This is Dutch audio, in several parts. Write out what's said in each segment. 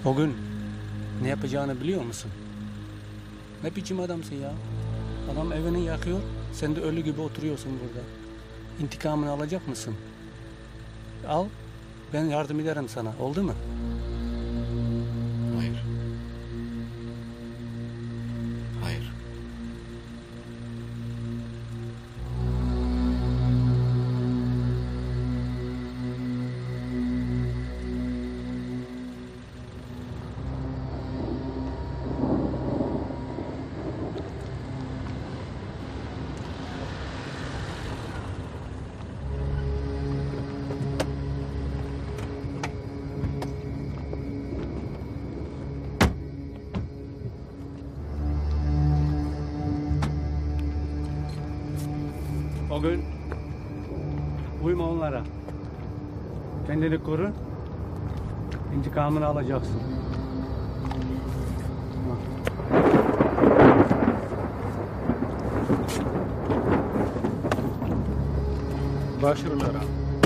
O gün ne yapacağını biliyor musun? Ne biçim adamsın ya? Adam evini yakıyor, sen de ölü gibi oturuyorsun burada. İntikamını alacak mısın? Al, ben yardım ederim sana, oldu mu? Hayır. Hayır. O gün uyma onlara. Kendini koru. İntikamını alacaksın. Başarılara.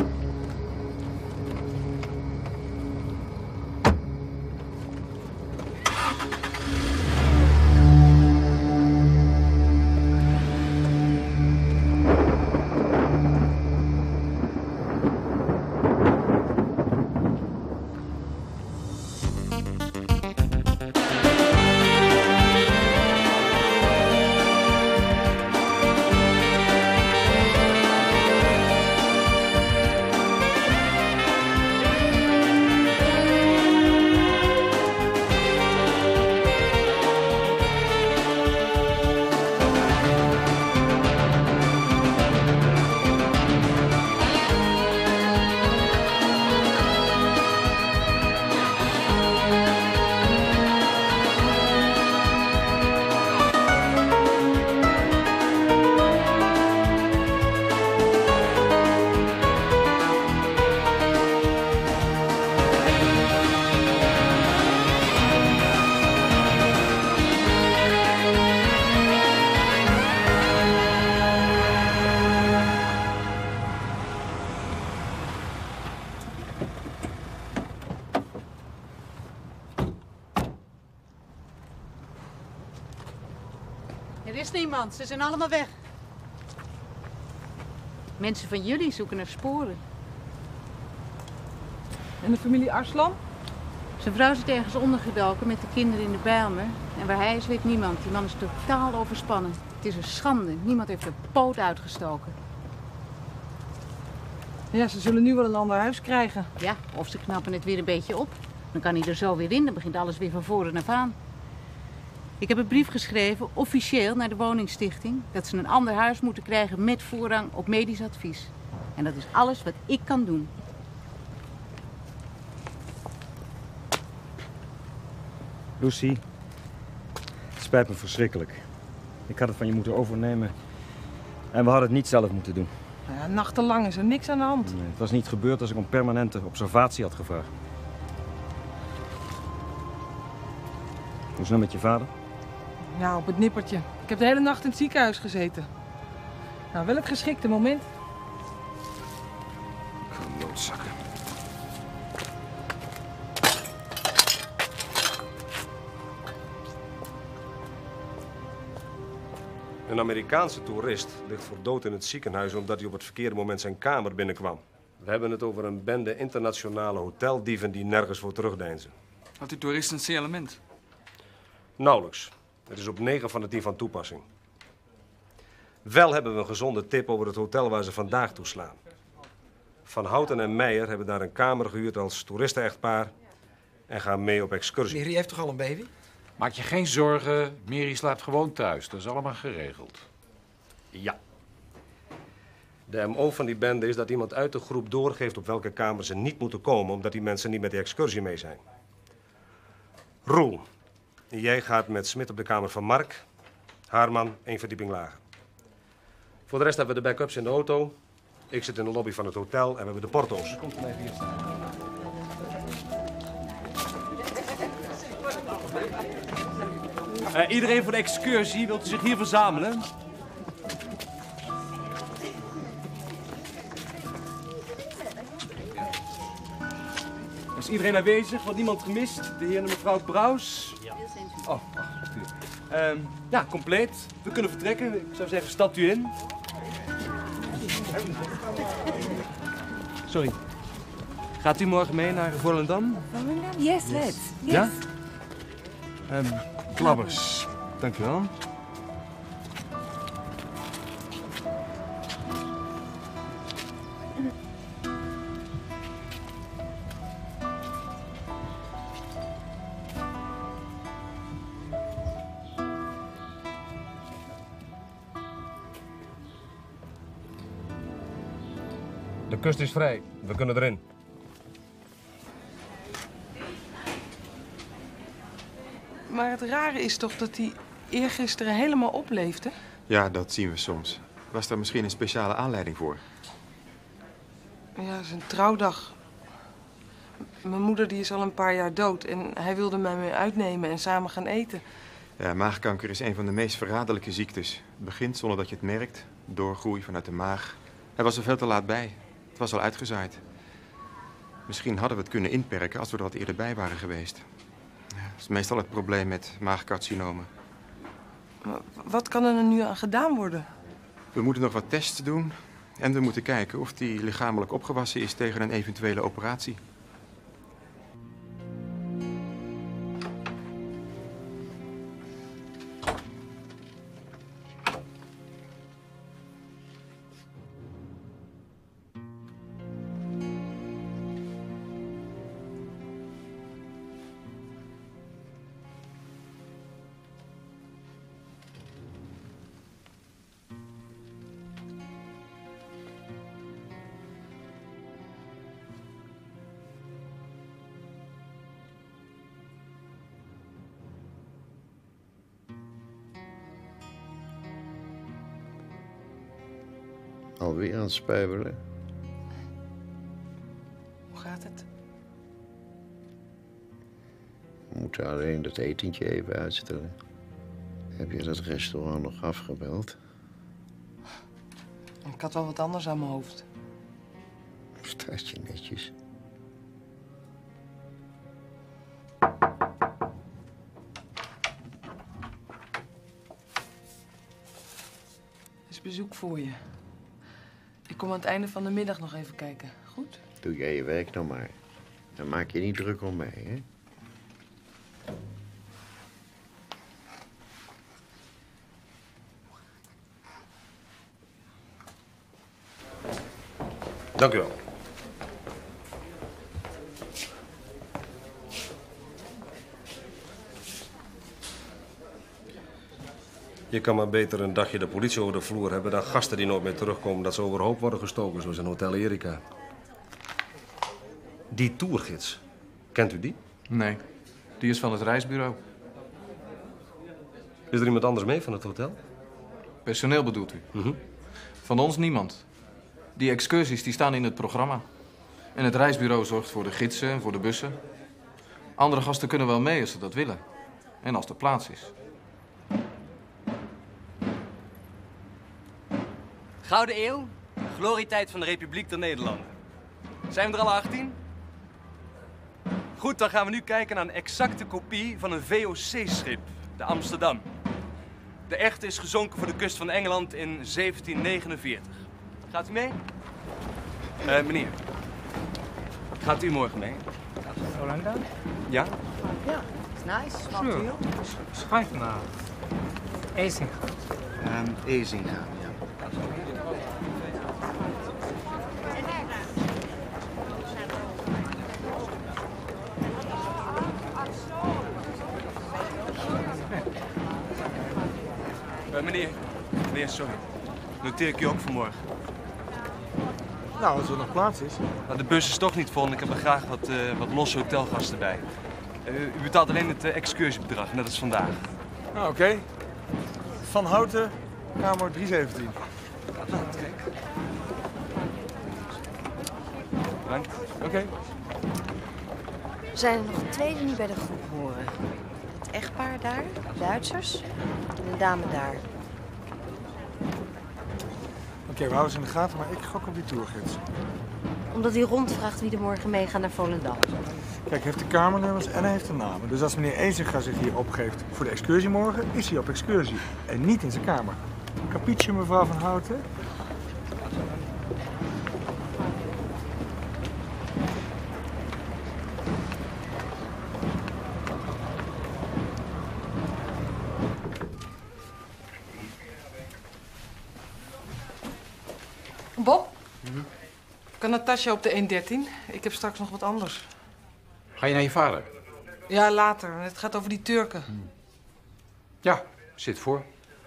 Er is niemand, ze zijn allemaal weg. Mensen van jullie zoeken naar sporen. En de familie Arslan? Zijn vrouw zit ergens ondergedoken met de kinderen in de Bijlmer. En waar hij is, weet niemand. Die man is totaal overspannen. Het is een schande. Niemand heeft een poot uitgestoken. Ja, ze zullen nu wel een ander huis krijgen. Ja, of ze knappen het weer een beetje op. Dan kan hij er zo weer in. Dan begint alles weer van voren af aan. Ik heb een brief geschreven, officieel, naar de woningstichting. Dat ze een ander huis moeten krijgen met voorrang op medisch advies. En dat is alles wat ik kan doen. Lucy, het spijt me verschrikkelijk. Ik had het van je moeten overnemen. En we hadden het niet zelf moeten doen. Nou ja, nachtenlang is er niks aan de hand. Nee, het was niet gebeurd als ik om permanente observatie had gevraagd. Hoe is het nou met je vader? Ja, op het nippertje. Ik heb de hele nacht in het ziekenhuis gezeten. Nou, wel het geschikte moment. Ik ga noodzakken. Een Amerikaanse toerist ligt voor dood in het ziekenhuis omdat hij op het verkeerde moment zijn kamer binnenkwam. We hebben het over een bende internationale hoteldieven die nergens voor terugdeinzen. Had die toerist een C-element? Nauwelijks. Het is op 9 van de 10 van toepassing. Wel hebben we een gezonde tip over het hotel waar ze vandaag toeslaan. Van Houten en Meijer hebben daar een kamer gehuurd als toeristen-echtpaar en gaan mee op excursie. Mary heeft toch al een baby? Maak je geen zorgen, Mary slaapt gewoon thuis. Dat is allemaal geregeld. Ja. De MO van die bende is dat iemand uit de groep doorgeeft op welke kamer ze niet moeten komen, omdat die mensen niet met de excursie mee zijn. Roel, jij gaat met Smit op de kamer van Mark. Haarman, 1 verdieping lager. Voor de rest hebben we de backups in de auto. Ik zit in de lobby van het hotel en we hebben de porto's. Komt er even hier staan. Iedereen voor de excursie, wilt u zich hier verzamelen? Is iedereen aanwezig? Wordt niemand gemist? De heer en mevrouw Brouws? Ja. Oh, ja, compleet. We kunnen vertrekken. Ik zou zeggen, stapt u in. Sorry. Gaat u morgen mee naar Volendam? Yes, let's. Yes. Ja? Klabbers. Dank u wel. De kust is vrij. We kunnen erin. Maar het rare is toch dat hij eergisteren helemaal opleefde? Ja, dat zien we soms. Was er misschien een speciale aanleiding voor? Ja, zijn trouwdag. Mijn moeder die is al een paar jaar dood en hij wilde mij mee uitnemen en samen gaan eten. Ja, maagkanker is een van de meest verraderlijke ziektes. Het begint zonder dat je het merkt. Doorgroei vanuit de maag. Hij was er veel te laat bij. Het was al uitgezaaid. Misschien hadden we het kunnen inperken als we er wat eerder bij waren geweest. Ja, dat is meestal het probleem met maagcarcinomen. Maar wat kan er nu aan gedaan worden? We moeten nog wat tests doen. En we moeten kijken of hij lichamelijk opgewassen is tegen een eventuele operatie. Alweer aan het spuibelen. Hoe gaat het? We moeten alleen dat etentje even uitstellen. Heb je dat restaurant nog afgebeld? Ik had wel wat anders aan mijn hoofd. Staat je netjes. Er is bezoek voor je. Ik kom aan het einde van de middag nog even kijken. Goed? Doe jij je werk nou maar. Dan maak je niet druk om mij, hè? Dank u wel. Je kan maar beter een dagje de politie over de vloer hebben dan gasten die nooit meer terugkomen dat ze overhoop worden gestoken, zoals in Hotel Erika. Die tourgids, kent u die? Nee, die is van het reisbureau. Is er iemand anders mee van het hotel? Personeel bedoelt u? Van ons niemand. Die excursies die staan in het programma. En het reisbureau zorgt voor de gidsen en voor de bussen. Andere gasten kunnen wel mee als ze dat willen. En als er plaats is. Gouden Eeuw, glorietijd van de Republiek der Nederlanden. Zijn we er al 18? Goed, dan gaan we nu kijken naar een exacte kopie van een VOC-schip, de Amsterdam. De echte is gezonken voor de kust van Engeland in 1749. Gaat u mee? Meneer, gaat u morgen mee? Volendam? Ja? Ja, nice. Sure. Schrijf maar. Ezinga. Ezinga, ja. Meneer, sorry. Noteer ik u ook voor morgen. Nou, als er nog plaats is. Nou, de bus is toch niet vol en ik heb er graag wat losse hotelgasten bij. U betaalt alleen het excursiebedrag, net als vandaag. Nou, oké. Van Houten, kamer 317. Nou, kijk. Bedankt. Oké. Zijn er nog twee die niet bij de groep horen? Het echtpaar daar, Duitsers, en de dame daar. Oké, we houden ze in de gaten, maar ik gok op die tourgids. Omdat hij rondvraagt wie er morgen meegaan naar Volendam. Kijk, hij heeft de kamernummers en hij heeft de namen. Dus als meneer Ezinga zich hier opgeeft voor de excursie morgen, is hij op excursie. En niet in zijn kamer. Capietje, mevrouw Van Houten? Bob? Kan Natasja op de 113? Ik heb straks nog wat anders. Ga je naar je vader? Ja, later. Het gaat over die Turken. Ja, zit voor.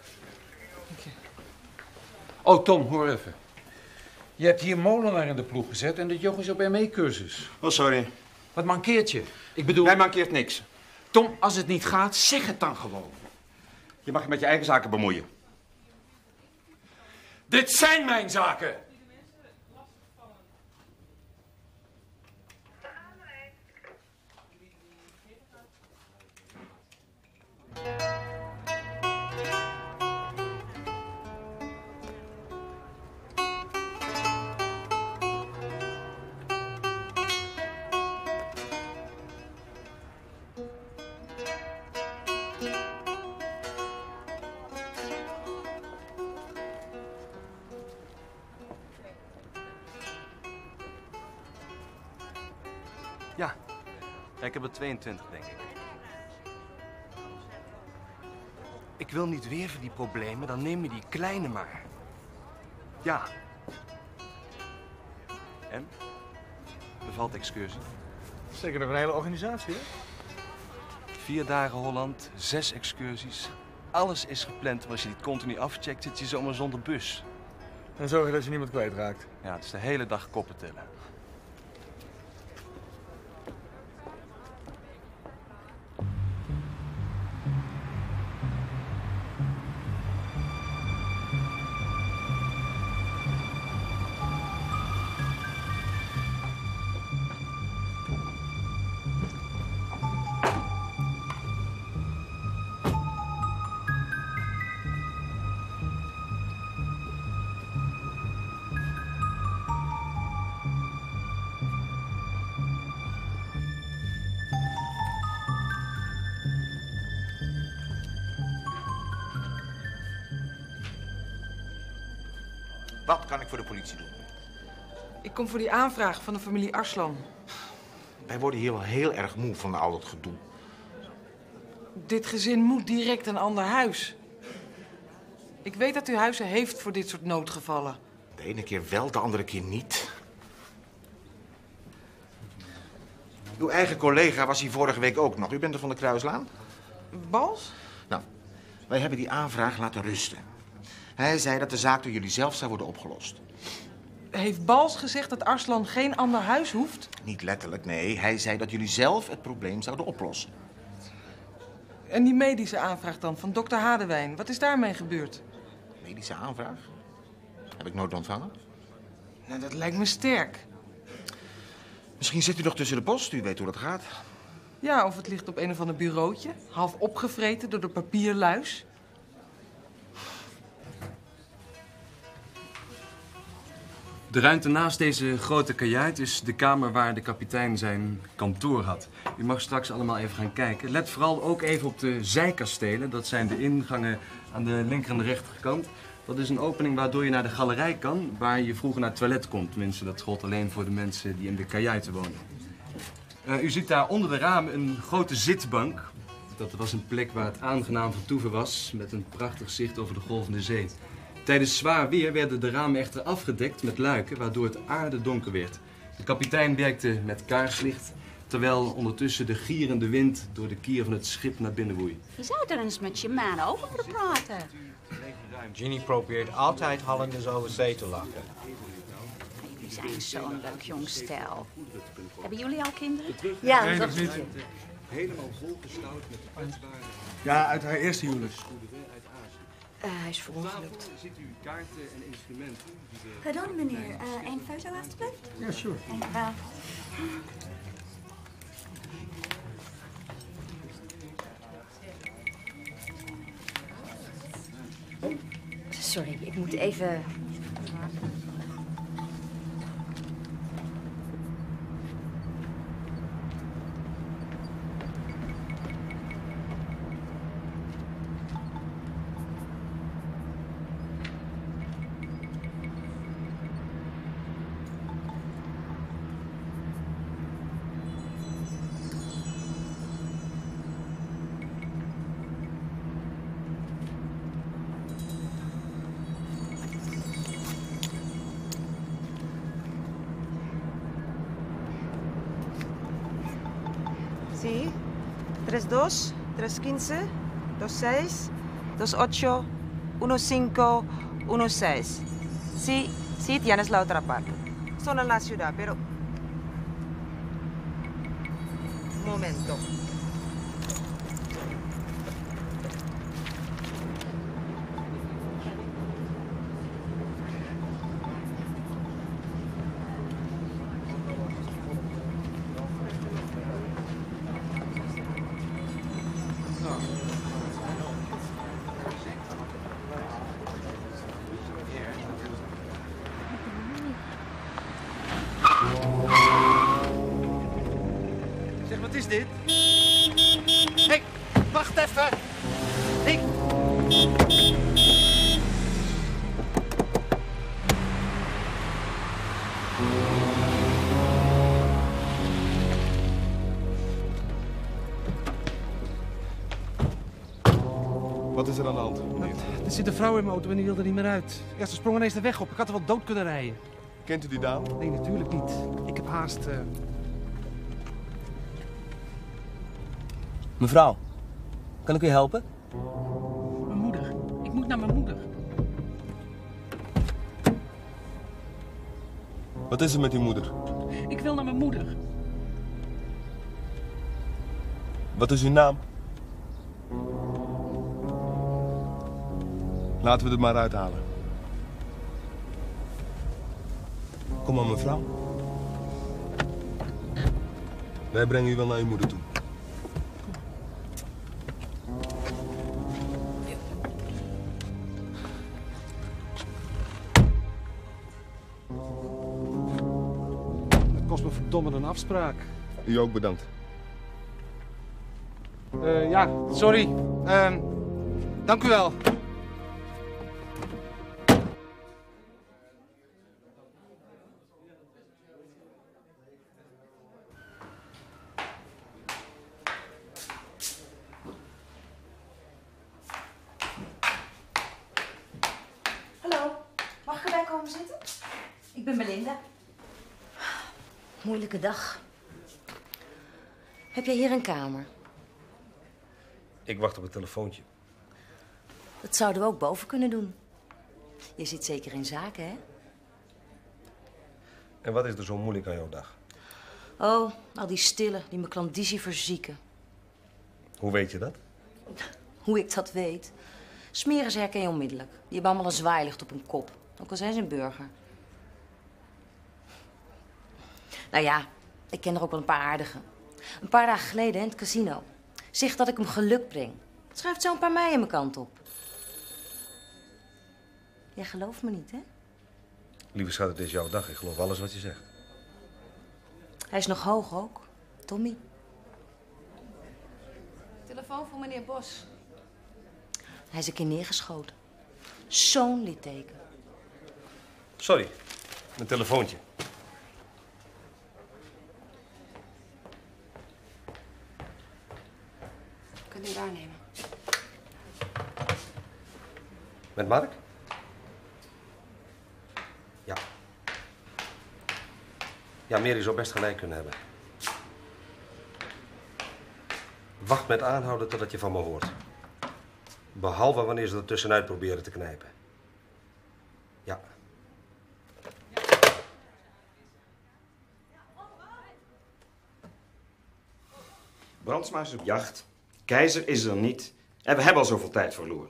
Oh, Tom, hoor even. Je hebt hier Molenaar in de ploeg gezet en dat joch is op ME-cursus. Oh, sorry. Wat mankeert je? Ik bedoel... Mij mankeert niks. Tom, als het niet gaat, zeg het dan gewoon. Je mag je met je eigen zaken bemoeien. Dit zijn mijn zaken! Ja, ik heb er 22, denk ik. Ik wil niet weer voor die problemen, dan neem je die kleine maar. Ja. En? Bevalt de excursie? Zeker nog een hele organisatie, hè? 4 dagen Holland, 6 excursies. Alles is gepland, maar als je niet continu afcheckt, zit je zomaar zonder bus. En zorg je dat je niemand kwijtraakt. Ja, het is de hele dag koppen tellen. Wat kan ik voor de politie doen? Ik kom voor die aanvraag van de familie Arslan. Wij worden hier wel heel erg moe van al dat gedoe. Dit gezin moet direct een ander huis. Ik weet dat u huizen heeft voor dit soort noodgevallen. De ene keer wel, de andere keer niet. Uw eigen collega was hier vorige week ook nog. U bent er van de Kruislaan? Bals? Nou, wij hebben die aanvraag laten rusten. Hij zei dat de zaak door jullie zelf zou worden opgelost. Heeft Bals gezegd dat Arslan geen ander huis hoeft? Niet letterlijk, nee. Hij zei dat jullie zelf het probleem zouden oplossen. En die medische aanvraag dan, van dokter Hadewijn. Wat is daarmee gebeurd? Medische aanvraag? Heb ik nooit ontvangen? Nou, dat lijkt me sterk. Misschien zit u nog tussen de post. U weet hoe dat gaat. Ja, of het ligt op een of ander bureautje. Half opgevreten door de papierluis. De ruimte naast deze grote kajuit is de kamer waar de kapitein zijn kantoor had. U mag straks allemaal even gaan kijken. Let vooral ook even op de zijkastelen. Dat zijn de ingangen aan de linker en de rechterkant. Dat is een opening waardoor je naar de galerij kan, waar je vroeger naar het toilet komt. Tenminste, dat gold alleen voor de mensen die in de kajuiten wonen. U ziet daar onder de ramen een grote zitbank. Dat was een plek waar het aangenaam vertoeven was, met een prachtig zicht over de golvende zee. Tijdens zwaar weer werden de ramen echter afgedekt met luiken, waardoor het aardedonker werd. De kapitein werkte met kaarslicht, terwijl ondertussen de gierende wind door de kier van het schip naar binnen woei. Je zou er eens met je man over moeten praten. Ginny probeert altijd Hollanders over zee te lachen. Jullie zijn zo'n leuk jong stel. Hebben jullie al kinderen? Ja, nee, nog niet. Helemaal volgestouwd met kwetsbare... Ja, uit haar eerste huwelijk. Hij is verongelukt. Pardon, meneer. Een foto, alstublieft? Ja, sure. Dank u wel. Sorry, ik moet even... Sí. 32, 315, 26, 28, 15, 16. Sí, sí, tienes la otra parte. Son en la ciudad, pero... Un momento. Zeg, wat is dit? Hé, wacht even! Hé! Wat is er aan de hand? Er zit een vrouw in mijn auto en die wilde er niet meer uit. Ja, ze sprong ineens de weg op. Ik had er wel dood kunnen rijden. Kent u die dame? Nee, natuurlijk niet. Ik heb haast. Mevrouw, kan ik u helpen? Mijn moeder. Ik moet naar mijn moeder. Wat is er met uw moeder? Ik wil naar mijn moeder. Wat is uw naam? Laten we het maar uithalen. Kom maar, mevrouw. Wij brengen u wel naar uw moeder toe. Het kost me verdomme een afspraak. U ook bedankt. Ja, sorry. Dank u wel. Hallo, mag ik erbij komen zitten? Ik ben Belinda. Moeilijke dag. Heb jij hier een kamer? Ik wacht op het telefoontje. Dat zouden we ook boven kunnen doen. Je zit zeker in zaken, hè? En wat is er zo moeilijk aan jouw dag? Oh, al die stillen die mijn klandizie verzieken. Hoe weet je dat? Hoe ik dat weet? Smeren ze herken je onmiddellijk. Die hebben allemaal een zwaailicht op hun kop. Ook al zijn ze een burger. Nou ja, ik ken er ook wel een paar aardige. Een paar dagen geleden in het casino. Zegt dat ik hem geluk breng. Schuift zo een paar meien mijn kant op. Jij gelooft me niet, hè? Lieve schat, het is jouw dag. Ik geloof alles wat je zegt. Hij is nog hoog ook. Tommy. Telefoon voor meneer Bos. Hij is een keer neergeschoten. Zo'n litteken. Sorry, mijn telefoontje. Kunt u waarnemen? Met Mark? Ja. Ja, Mary zou best gelijk kunnen hebben. Wacht met aanhouden totdat je van me hoort. Behalve wanneer ze er tussenuit proberen te knijpen. Ja. Brandsma is op jacht. Keizer is er niet. En we hebben al zoveel tijd verloren.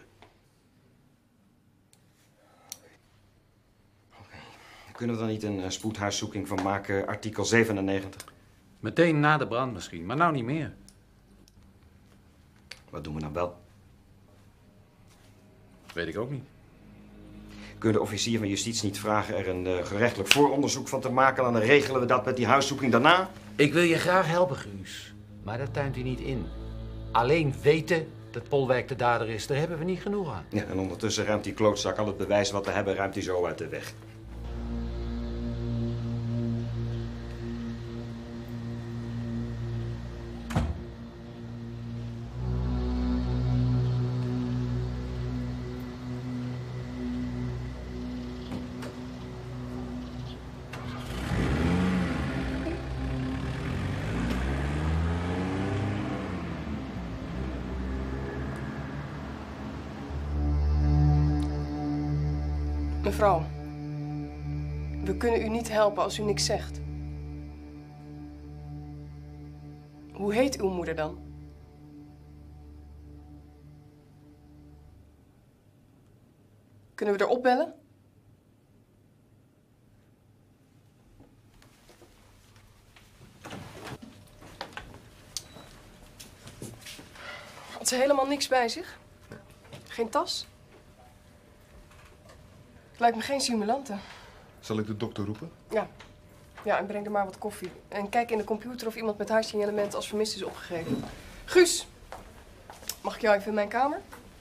Oké. Kunnen we dan niet een spoedhuiszoeking van maken, artikel 97? Meteen na de brand misschien, maar nou niet meer. Wat doen we nou wel? Weet ik ook niet. Kunnen de officier van justitie niet vragen er een gerechtelijk vooronderzoek van te maken? En dan regelen we dat met die huiszoeking daarna? Ik wil je graag helpen, Guus. Maar dat tuint u niet in. Alleen weten dat Polwijk de dader is, daar hebben we niet genoeg aan. Ja, en ondertussen ruimt die klootzak al het bewijs wat we hebben, ruimt hij zo uit de weg. Mevrouw, we kunnen u niet helpen als u niks zegt. Hoe heet uw moeder dan? Kunnen we erop bellen? Had ze helemaal niks bij zich? Geen tas? Lijkt me geen simulante. Zal ik de dokter roepen? Ja. Ja, en breng er maar wat koffie. En kijk in de computer of iemand met haar signalement als vermist is opgegeven. Guus, mag ik jou even in mijn kamer?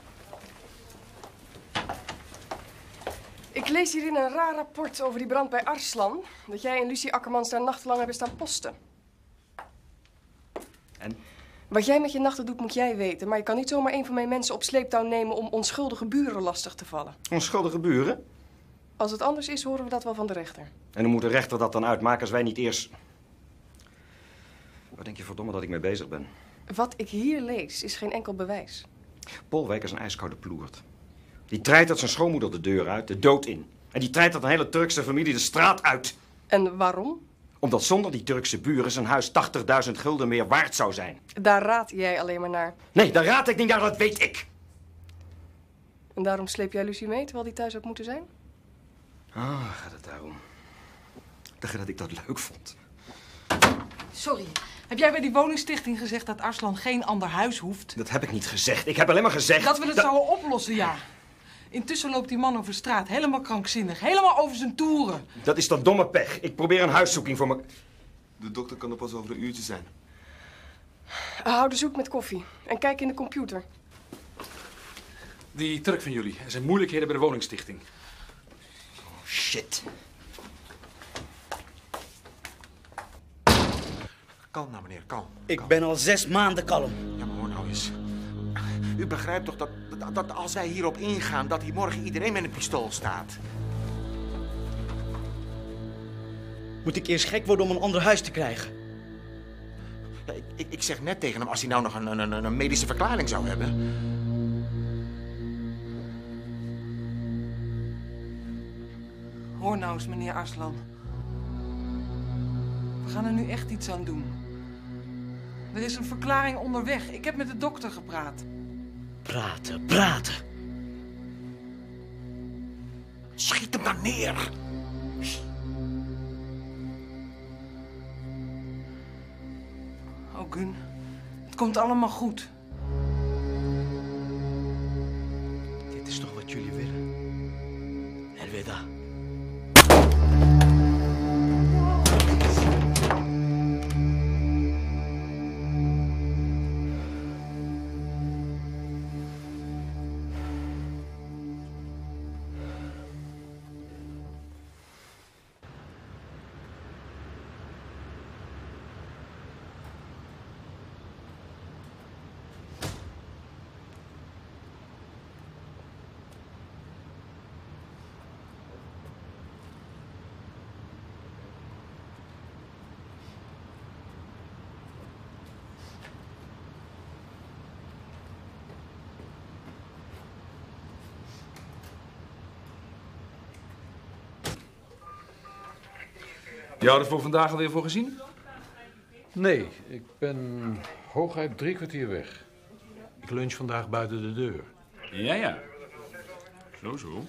Ik lees hierin een raar rapport over die brand bij Arslan. Dat jij en Lucie Akkermans daar nachtenlang hebben staan posten. En? Wat jij met je nachten doet, moet jij weten. Maar je kan niet zomaar een van mijn mensen op sleeptouw nemen om onschuldige buren lastig te vallen. Onschuldige buren? Als het anders is, horen we dat wel van de rechter. En hoe moet de rechter dat dan uitmaken als wij niet eerst... Waar denk je verdomme dat ik mee bezig ben? Wat ik hier lees, is geen enkel bewijs. Polwijk is een ijskoude ploert. Die treitert zijn schoonmoeder de deur uit, de dood in. En die treitert een hele Turkse familie de straat uit. En waarom? Omdat zonder die Turkse buren zijn huis 80.000 gulden meer waard zou zijn. Daar raad jij alleen maar naar. Nee, daar raad ik niet naar, dat weet ik. En daarom sleep jij Lucie mee, terwijl die thuis had moeten zijn? Ah, gaat het daarom. Ik dacht dat ik dat leuk vond. Sorry, heb jij bij die woningstichting gezegd dat Arslan geen ander huis hoeft? Dat heb ik niet gezegd. Ik heb alleen maar gezegd... Dat we het zouden oplossen, ja. Intussen loopt die man over straat, helemaal krankzinnig. Helemaal over zijn toeren. Dat is toch domme pech. Ik probeer een huiszoeking voor me... De dokter kan er pas over een uurtje zijn. Hou de zoek met koffie. En kijk in de computer. Die Turk van jullie. Er zijn moeilijkheden bij de woningstichting. Oh, shit. Kalm nou, meneer, kalm. Ik ben al 6 maanden kalm. Ja, maar hoor nou eens. U begrijpt toch dat als wij hierop ingaan, dat hier morgen iedereen met een pistool staat? Moet ik eerst gek worden om een ander huis te krijgen? Ja, ik zeg net tegen hem, als hij nou nog een medische verklaring zou hebben. Hoor nou eens, meneer Arslan. We gaan er nu echt iets aan doen. Er is een verklaring onderweg. Ik heb met de dokter gepraat. Praten. Schiet hem dan neer. Oh, Gun. Het komt allemaal goed. Dit is toch wat jullie willen? Elveda. Je had er voor vandaag alweer voor gezien? Nee, ik ben hooguit 3 kwartier weg. Ik lunch vandaag buiten de deur. Ja. Zo.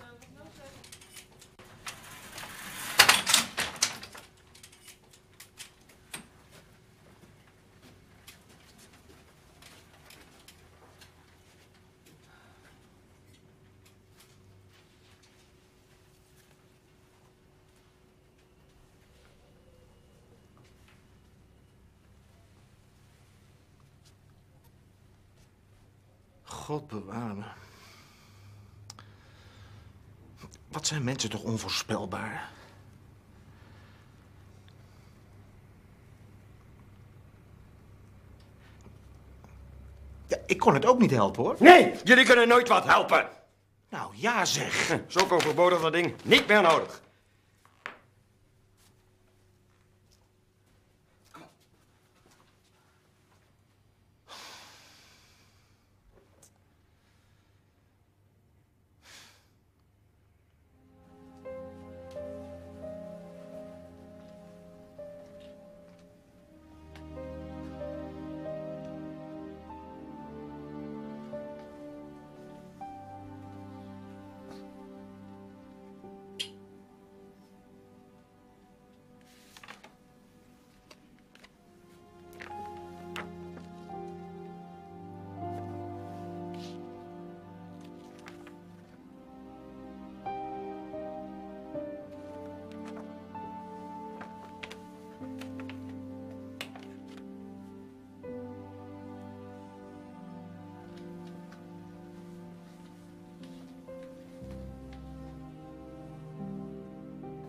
God bewaar me. Wat zijn mensen toch onvoorspelbaar? Ja, ik kon het ook niet helpen, hoor. Nee, jullie kunnen nooit wat helpen. Nou, ja zeg. Zo overbodig dat ding. Niet meer nodig.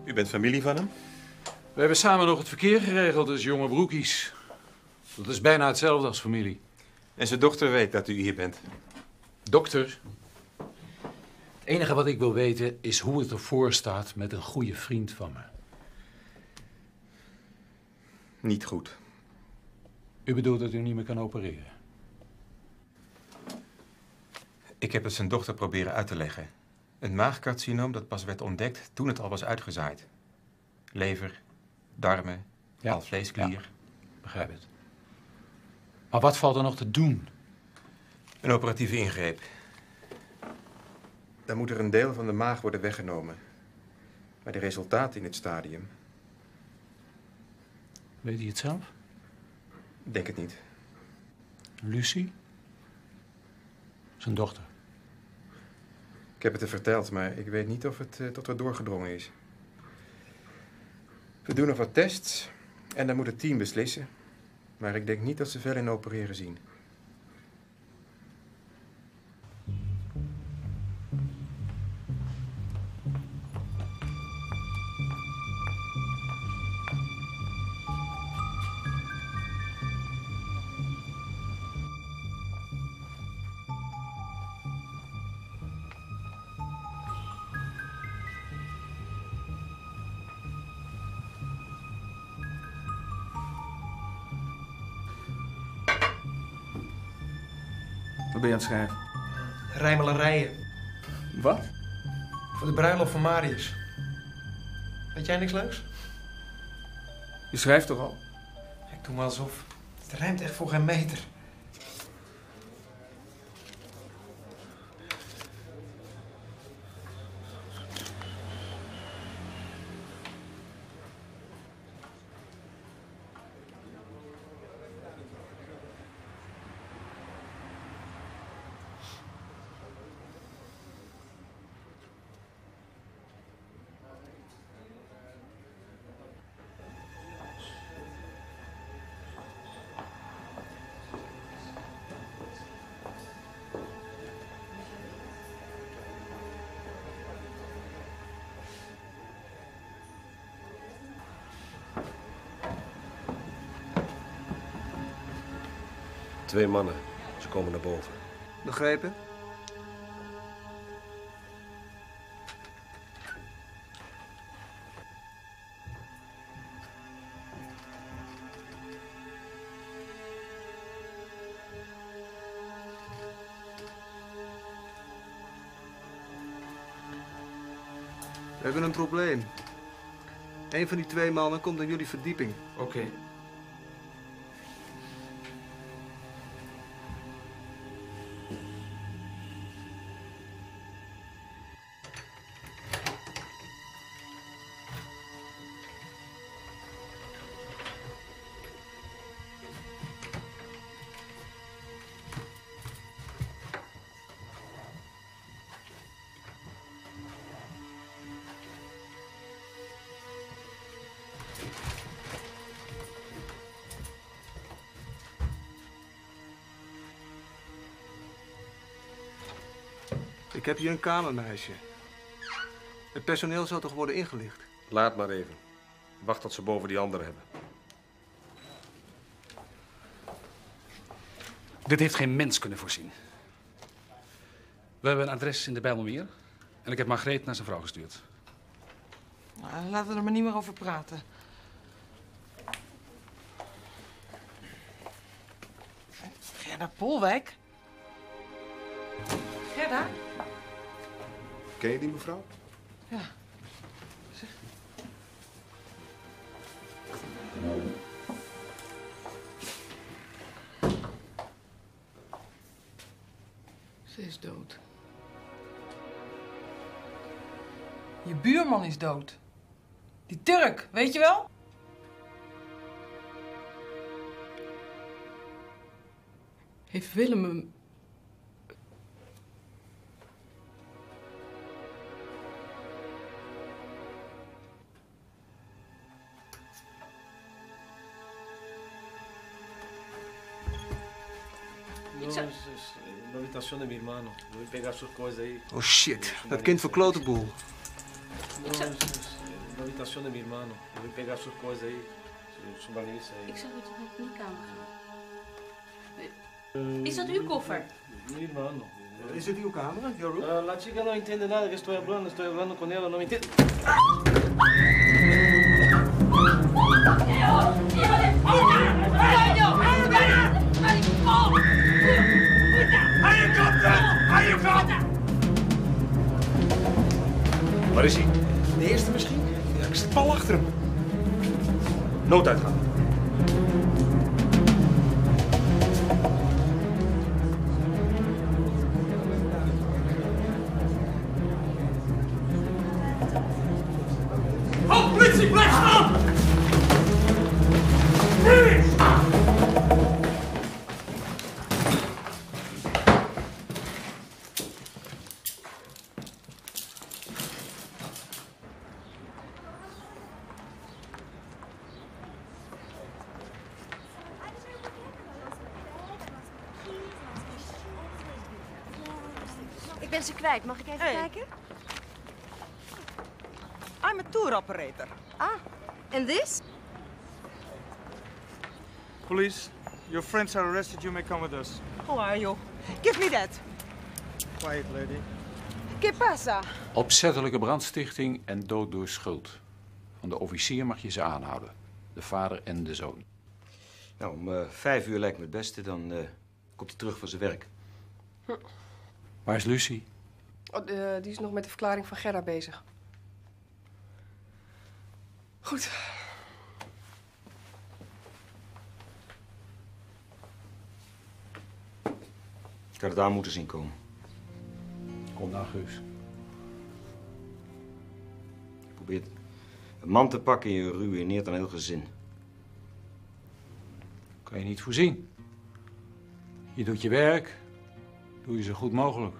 U bent familie van hem? We hebben samen nog het verkeer geregeld als jonge broekies. Dat is bijna hetzelfde als familie. En zijn dochter weet dat u hier bent? Dokter? Het enige wat ik wil weten is hoe het ervoor staat met een goede vriend van me. Niet goed. U bedoelt dat u niet meer kan opereren? Ik heb het zijn dochter proberen uit te leggen. Een maagcarcinoom dat pas werd ontdekt toen het al was uitgezaaid. Lever, darmen, alvleesklier. Ja, begrijp het. Maar wat valt er nog te doen? Een operatieve ingreep. Dan moet er een deel van de maag worden weggenomen. Maar de resultaten in het stadium... Weet hij het zelf? Denk het niet. Lucie? Zijn dochter. Ik heb het haar verteld, maar ik weet niet of het tot haar doorgedrongen is. We doen nog wat tests en dan moet het team beslissen. Maar ik denk niet dat ze veel in opereren zien. Wat ben je aan het schrijven? Rijmelarijen. Wat? Voor de bruiloft van Marius. Weet jij niks leuks? Je schrijft toch al? Ik doe maar alsof. Het rijmt echt voor geen meter. Twee mannen. Ze komen naar boven. Begrepen? We hebben een probleem. Een van die twee mannen komt aan jullie verdieping. Oké. Ik heb hier een kamermeisje. Het personeel zal toch worden ingelicht? Laat maar even. Wacht tot ze boven die anderen hebben. Dit heeft geen mens kunnen voorzien. We hebben een adres in de Bijlmermeer. En ik heb Margreet naar zijn vrouw gestuurd. Nou, laten we er maar niet meer over praten. Gerda Polwijk? Gerda? Ken je die mevrouw? Ja. Zeg. Ze is dood. Je buurman is dood. Die Turk, weet je wel? Heeft Willem hem... L'abitazione di mio hermano. Devi pegar suas coisas aí. Oh shit, dat kind van Klotenboel. na habitación de mi hermano. Yo voy a pegar sus cosas ahí, su valise ahí. Ik zou u toch op die kamer gaan. Is dat uw koffer? Mi hermano. Is het uw kamer, Jeroen? La chica no entiende nada que estoy hablando con ella, no me entiende. Waar is hij? De eerste misschien? Ja, ik zit pal achter hem. Nooduitgang. Halt, politie, blijf staan! Freeze! Ik ben ze kwijt. Mag ik even kijken? I'm a tour operator. Ah, and this? Police, your friends are arrested. You may come with us. How are you? Give me that. Quiet, lady. ¿Qué pasa? Opzettelijke brandstichting en dood door schuld. Van de officier mag je ze aanhouden. De vader en de zoon. Nou, om 5 uur lijkt me het beste. Dan komt hij terug van zijn werk. Waar is Lucie? Oh, die is nog met de verklaring van Gerda bezig. Goed. Ik had het aan moeten zien komen. Kom dan, Guus. Je probeert een man te pakken en je ruïneert een heel gezin. Kan je niet voorzien. Je doet je werk, doe je zo goed mogelijk.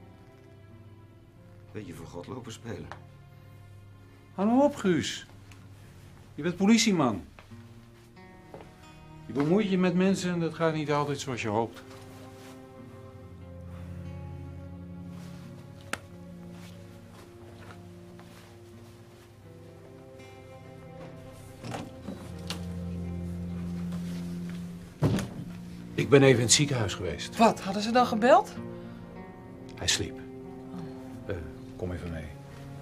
Beetje voor God lopen spelen. Hou nou op, Guus. Je bent politieman. Je bemoeit je met mensen en dat gaat niet altijd zoals je hoopt. Ik ben even in het ziekenhuis geweest. Wat, hadden ze dan gebeld? Hij sliep. Kom even mee.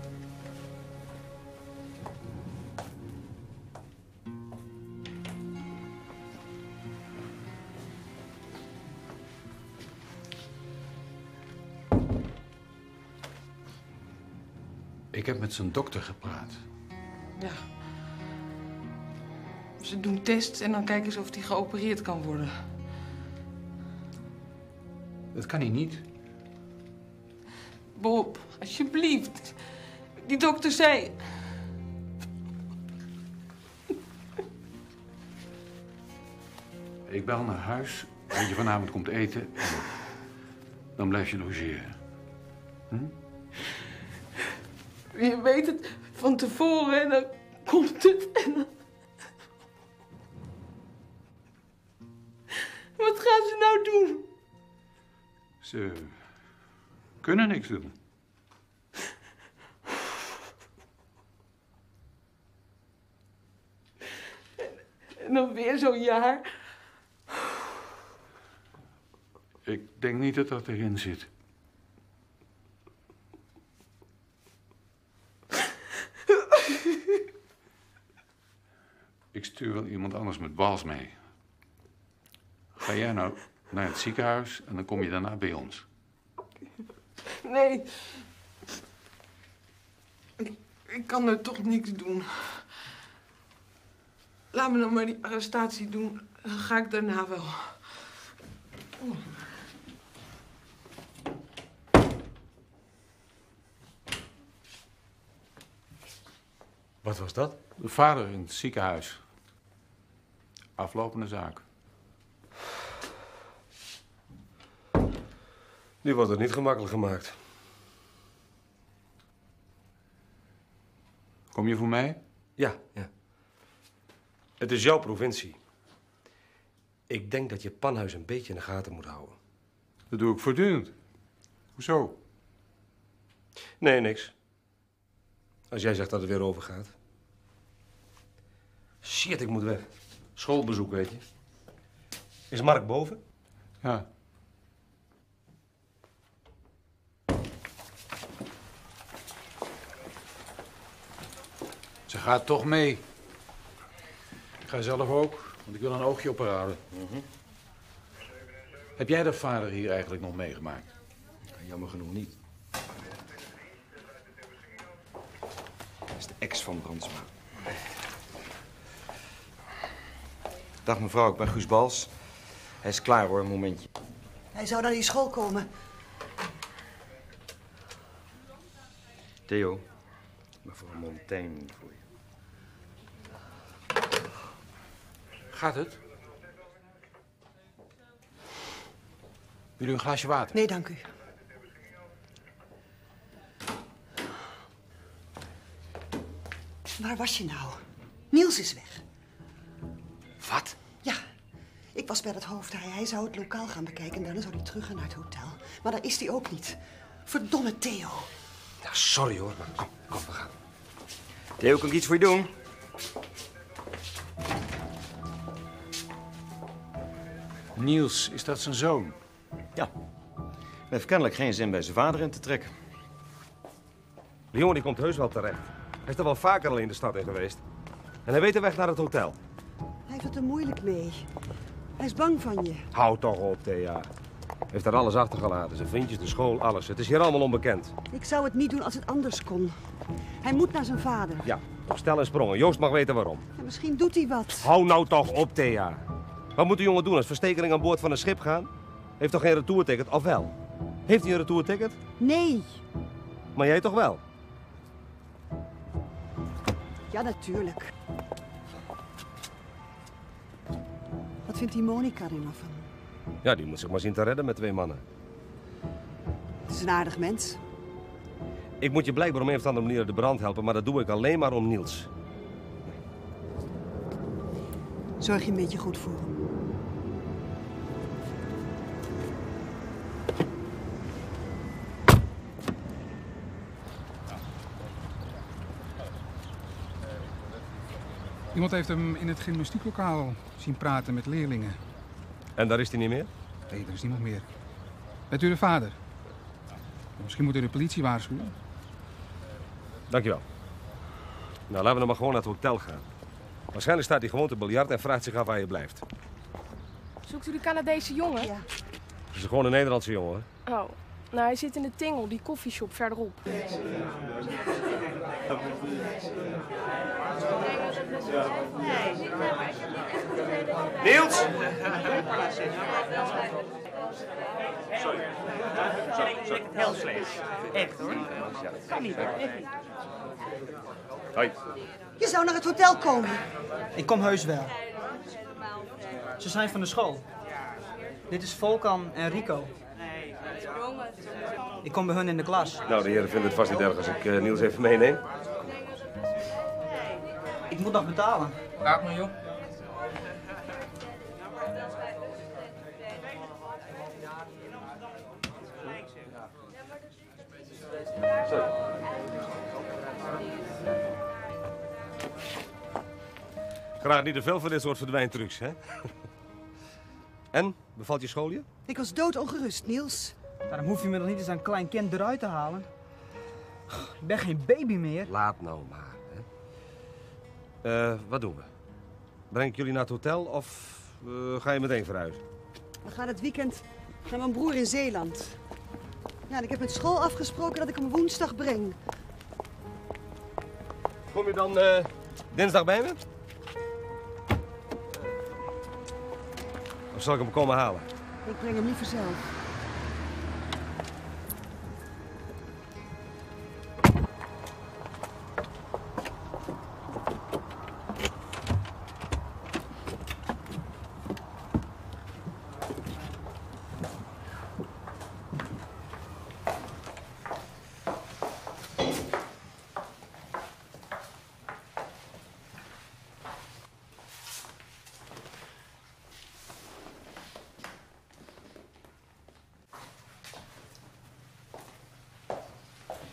Ik heb met zijn dokter gepraat. Ja. Ze doen tests en dan kijken ze of die geopereerd kan worden. Dat kan hij niet. Bob, alsjeblieft. Die dokter zei... Ik bel naar huis dat je vanavond komt eten en dan blijf je logeren. Hm? Je weet het van tevoren en dan komt het en dan... Wat gaan ze nou doen? Ze kunnen niks doen. En dan weer zo'n jaar. Ik denk niet dat dat erin zit. Ik stuur wel iemand anders met bals mee. Ga jij nou naar het ziekenhuis en dan kom je daarna bij ons. Nee. Ik kan er toch niks doen. Laat me dan maar die arrestatie doen. Dan ga ik daarna wel. Wat was dat? De vader in het ziekenhuis. Aflopende zaak. Nu wordt het niet gemakkelijk gemaakt. Kom je voor mij? Ja. Het is jouw provincie. Ik denk dat je Panhuis een beetje in de gaten moet houden. Dat doe ik voortdurend. Hoezo? Nee, niks. Als jij zegt dat het weer over gaat. Shit, ik moet weg. Schoolbezoek, weet je. Is Mark boven? Ja. Ze gaat toch mee. Ik ga zelf ook, want ik wil een oogje op haar houden. Heb jij de vader hier eigenlijk nog meegemaakt? Jammer genoeg niet. Dat is de ex van Brandsma. Dag mevrouw, ik ben Guus Bals. Hij is klaar hoor, een momentje. Hij zou naar die school komen. Theo, mevrouw Montaigne voor je. Gaat het? Wil u een glaasje water? Nee, dank u. Waar was je nou? Niels is weg. Wat? Ja, ik was bij het hoofd. Hij zou het lokaal gaan bekijken en daarna zou hij terug gaan naar het hotel. Maar daar is hij ook niet. Verdomme Theo. Ja, sorry hoor, maar kom, we gaan. Theo, kan ik iets voor je doen? Niels, is dat zijn zoon? Ja. Hij heeft kennelijk geen zin bij zijn vader in te trekken. De jongen die komt heus wel terecht. Hij is er wel vaker al in de stad in geweest. En hij weet de weg naar het hotel. Hij heeft het er moeilijk mee. Hij is bang van je. Houd toch op, Thea. Hij heeft daar alles achtergelaten. Zijn vriendjes, de school, alles. Het is hier allemaal onbekend. Ik zou het niet doen als het anders kon. Hij moet naar zijn vader. Ja, op stel en sprongen. Joost mag weten waarom. En misschien doet hij wat. Hou nou toch op, Thea. Wat moet de jongen doen als verstekering aan boord van een schip gaan? Heeft toch geen retourticket, of wel? Heeft hij een retourticket? Nee. Maar jij toch wel? Ja, natuurlijk. Wat vindt die Monica er nou van? Ja, die moet zich maar zien te redden met 2 mannen. Het is een aardig mens. Ik moet je blijkbaar om een of andere manier uit de brand helpen, maar dat doe ik alleen maar om Niels. Zorg je een beetje goed voor hem. Iemand heeft hem in het gymnastieklokaal zien praten met leerlingen. En daar is hij niet meer? Nee, er is niemand meer. Bent u de vader? Misschien moet u de politie waarschuwen. Dankjewel. Nou, laten we dan maar gewoon naar het hotel gaan. Waarschijnlijk staat hij gewoon te biljart en vraagt zich af waar je blijft. Zoekt u de Canadese jongen? Ja. Het is gewoon een Nederlandse jongen, hè? Oh, nou hij zit in de Tingel, die koffieshop verderop. Niels! Sorry. Heel slecht. Echt hoor. Kan niet hoor. Hoi. Je zou naar het hotel komen. Ik kom heus wel. Ze zijn van de school. Dit is Volkan en Rico. Ik kom bij hun in de klas. Nou, de heren vinden het vast niet erg als ik Niels even meeneem. Ik moet nog betalen. Laat maar joh. Graag niet te veel van dit soort verdwijntrucs, hè? En, bevalt je school je? Ik was doodongerust, Niels. Daarom hoef je me nog niet eens een klein kind eruit te halen. Ik ben geen baby meer. Laat nou maar, hè. Wat doen we? Breng ik jullie naar het hotel of ga je meteen verhuizen? We gaan het weekend naar mijn broer in Zeeland. Ja, en ik heb met school afgesproken dat ik hem woensdag breng. Kom je dan dinsdag bij me? Of zal ik hem komen halen? Ik breng hem liever zelf.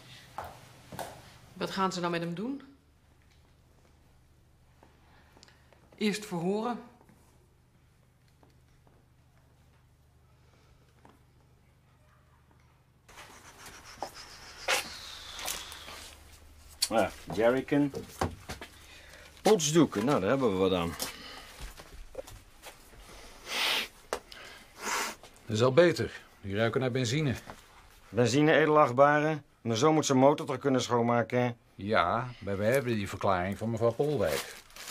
Wat gaan ze nou met hem doen? Eerst verhoren. Ja, jerrycan. Potsdoeken, nou daar hebben we wat aan. Dat is al beter. Die ruiken naar benzine. Benzine, edelachtbare. Mijn zoon moet zijn motor toch kunnen schoonmaken, hè? Ja, maar we hebben die verklaring van mevrouw Polwijk.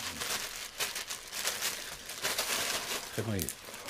Geef maar hier.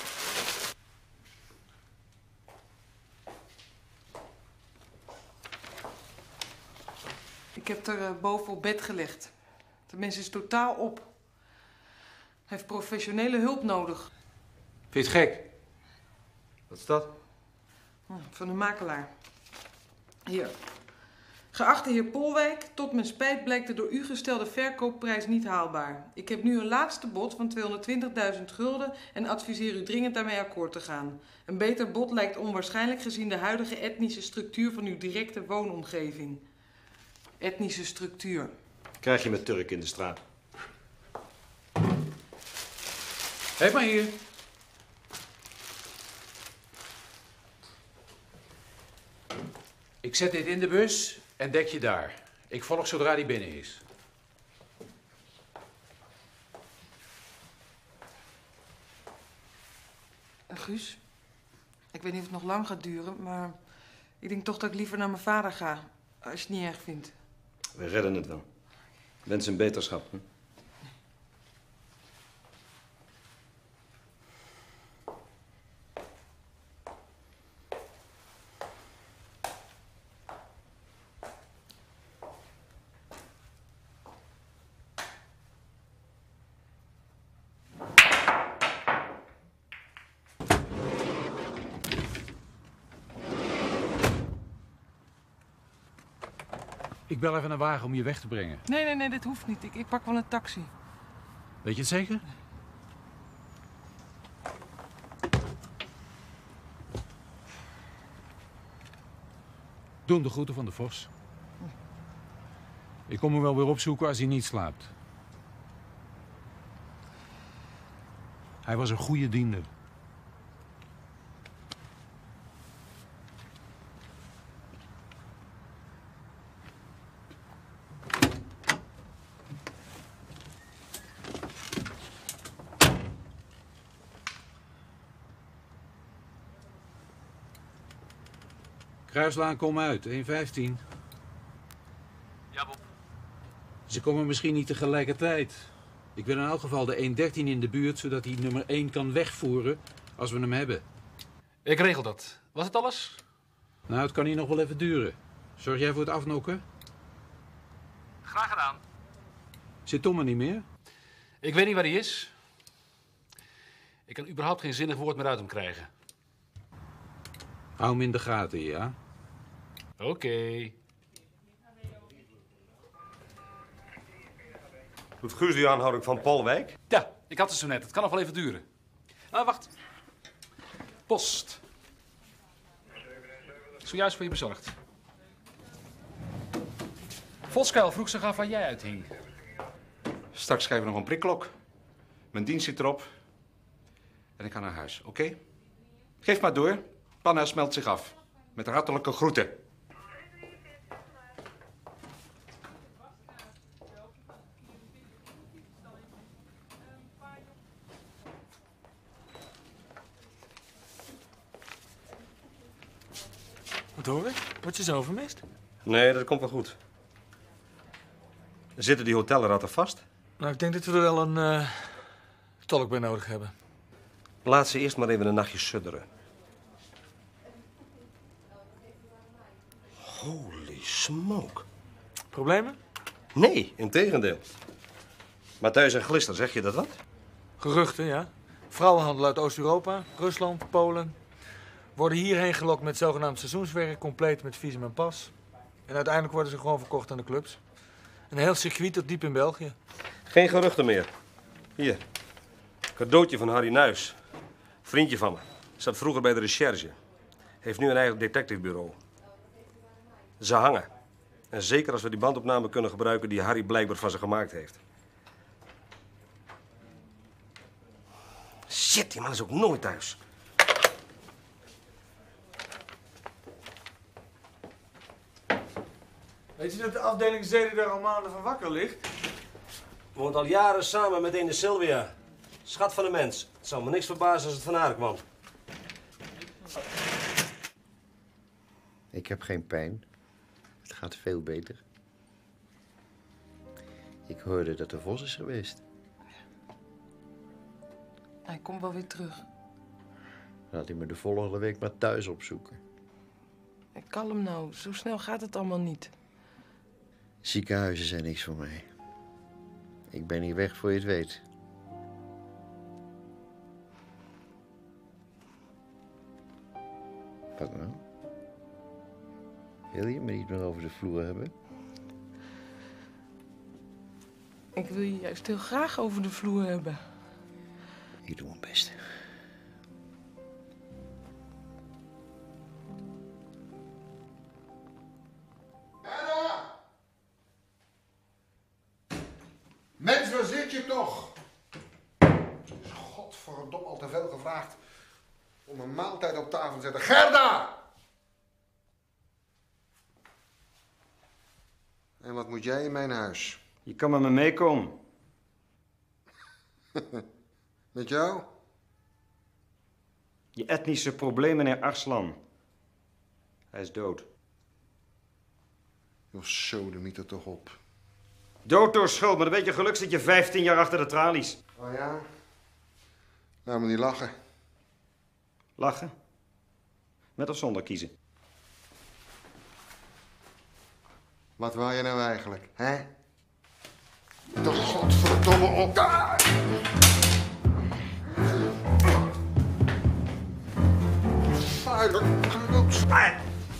Ik heb er boven op bed gelegd. De mens is totaal op. Hij heeft professionele hulp nodig. Vind je het gek? Wat is dat? Van de makelaar. Hier. Geachte heer Polwijk, tot mijn spijt blijkt de door u gestelde verkoopprijs niet haalbaar. Ik heb nu een laatste bod van 220.000 gulden en adviseer u dringend daarmee akkoord te gaan. Een beter bod lijkt onwaarschijnlijk gezien de huidige etnische structuur van uw directe woonomgeving. Etnische structuur. Krijg je met Turk in de straat. Geef maar hier. Ik zet dit in de bus en dek je daar. Ik volg zodra die binnen is. Guus, ik weet niet of het nog lang gaat duren, maar ik denk toch dat ik liever naar mijn vader ga. Als je het niet erg vindt. We redden het wel. Wens een beterschap. Hè? Ik bel even een wagen om je weg te brengen. Nee, dit hoeft niet. Ik pak wel een taxi. Weet je het zeker? Doe hem de groeten van de Vos. Ik kom hem wel weer opzoeken als hij niet slaapt. Hij was een goede diender. Kruislaan, kom uit, 1:15. Ja, Bob. Ze komen misschien niet tegelijkertijd. Ik wil in elk geval de 1:13 in de buurt, zodat hij nummer 1 kan wegvoeren als we hem hebben. Ik regel dat. Was het alles? Nou, het kan hier nog wel even duren. Zorg jij voor het afnokken? Graag gedaan. Zit Tom er niet meer? Ik weet niet waar hij is. Ik kan überhaupt geen zinnig woord meer uit hem krijgen. Hou hem in de gaten, ja? Oké. Doet Guus die aanhouding van Polwijk? Ja, ik had het zo net. Het kan nog wel even duren. Ah, wacht. Post. Zojuist voor je bezorgd. Voskuil vroeg zich af waar jij uithing. Straks schrijven we nog een prikklok. Mijn dienst zit erop. En ik ga naar huis, oké? Geef maar door. Panna smelt zich af. Met hartelijke groeten. Wat hoor ik? Word je zo vermist? Nee, dat komt wel goed. Zitten die hotelratten vast? Nou, ik denk dat we er wel een tolk bij nodig hebben. Laat ze eerst maar even een nachtje sudderen. Holy smoke. Problemen? Nee, integendeel. Matthijs en Glister, zeg je dat wat? Geruchten, ja. Vrouwenhandel uit Oost-Europa, Rusland, Polen. Worden hierheen gelokt met zogenaamd seizoenswerk, compleet met visum en pas. En uiteindelijk worden ze gewoon verkocht aan de clubs. Een heel circuit tot diep in België. Geen geruchten meer. Hier. Cadeautje van Harry Nuis. Vriendje van me. Zat vroeger bij de recherche. Heeft nu een eigen detectivebureau. Ze hangen. En zeker als we die bandopname kunnen gebruiken die Harry blijkbaar van ze gemaakt heeft. Shit, die man is ook nooit thuis. Weet je dat de afdeling Zeden daar al maanden van wakker ligt? Woont al jaren samen met een de Sylvia. Schat van een mens. Het zou me niks verbazen als het van haar kwam. Ik heb geen pijn. Het gaat veel beter. Ik hoorde dat de Vos is geweest. Hij komt wel weer terug. Laat hij me de volgende week maar thuis opzoeken. Kalm nou, zo snel gaat het allemaal niet. Ziekenhuizen zijn niks voor mij. Ik ben hier weg voor je het weet. Wat nou? Wil je me niet meer over de vloer hebben? Ik wil je juist heel graag over de vloer hebben. Ik doe mijn best. Mens, waar zit je toch? Godverdomme, al te veel gevraagd om een maaltijd op tafel te zetten. Gerda! En wat moet jij in mijn huis? Je kan met me meekomen. Met jou? Je etnische probleem, meneer Arslan. Hij is dood. Joh, sodemiet er toch op. Dood door schuld, met een beetje geluk zit je 15 jaar achter de tralies. Oh ja? Nou, moet niet lachen. Lachen? Met of zonder kiezen? Wat wou je nou eigenlijk, hè? De godverdomme op. Vuile klootzak.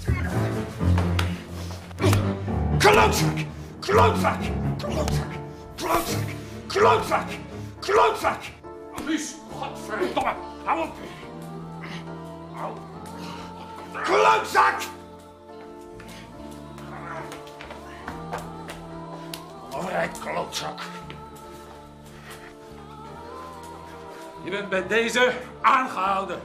Klootzak! Klootzak! Klootzak! Klootzak! Klootzak! Klootzak! Guus, godverdomme, hou op! Hou. Klootzak! Overheid, klootzak. Je bent bij deze aangehouden.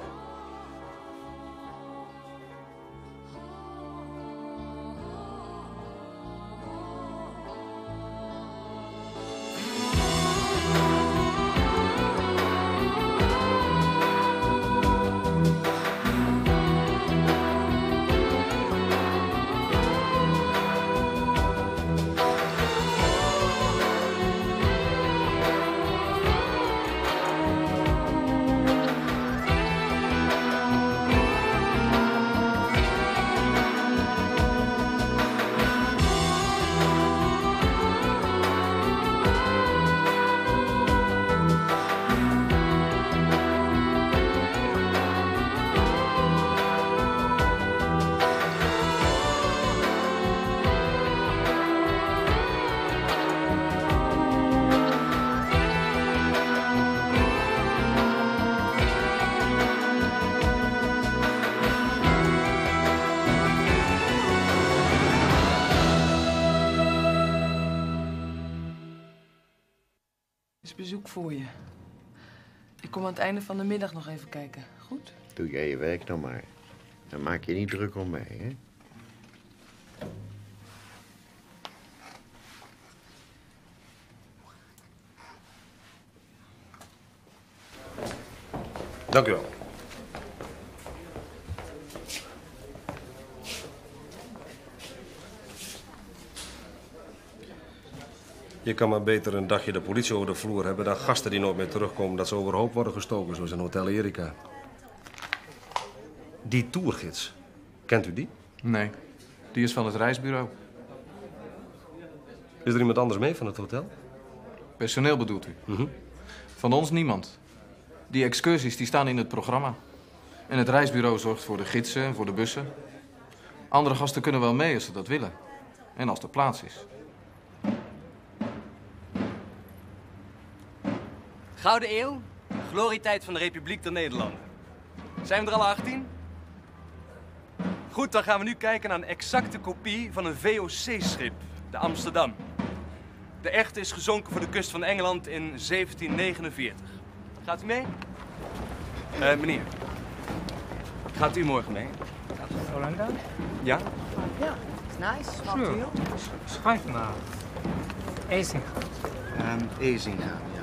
Bezoek voor je. Ik kom aan het einde van de middag nog even kijken. Goed? Doe jij je werk nou maar. Dan maak je niet druk om mij, hè? Dank u wel. Je kan maar beter een dagje de politie over de vloer hebben dan gasten die nooit meer terugkomen dat ze overhoop worden gestoken, zoals in Hotel Erika. Die tourgids, kent u die? Nee, die is van het reisbureau. Is er iemand anders mee van het hotel? Personeel bedoelt u? Van ons niemand. Die excursies die staan in het programma. En het reisbureau zorgt voor de gidsen en voor de bussen. Andere gasten kunnen wel mee als ze dat willen. En als er plaats is. Gouden Eeuw, glorietijd van de Republiek der Nederlanden. Zijn we er al 18? Goed, dan gaan we nu kijken naar een exacte kopie van een VOC-schip, de Amsterdam. De echte is gezonken voor de kust van Engeland in 1749. Gaat u mee? Meneer. Gaat u morgen mee? Hollanda? Ja? Ja, nice. Wat Sure. heel. Schrijf maar. Ezinga. Ezinga, ja.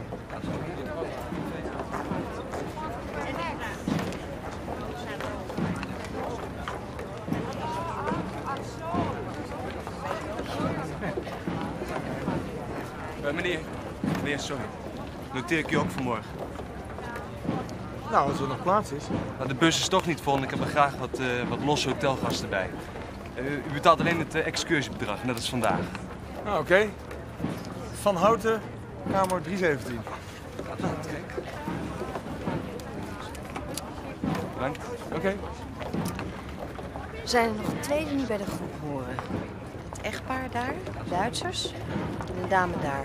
Meneer, sorry. Noteer ik u ook voor morgen? Nou, als er nog plaats is. Nou, de bus is toch niet vol en ik heb er graag wat losse hotelgasten bij. U betaalt alleen het excursiebedrag, net als vandaag. Nou, oké. Van Houten, kamer 317. Bedankt. Oké. Zijn er nog twee die niet bij de groep horen? Het echtpaar daar, Duitsers, en de dame daar.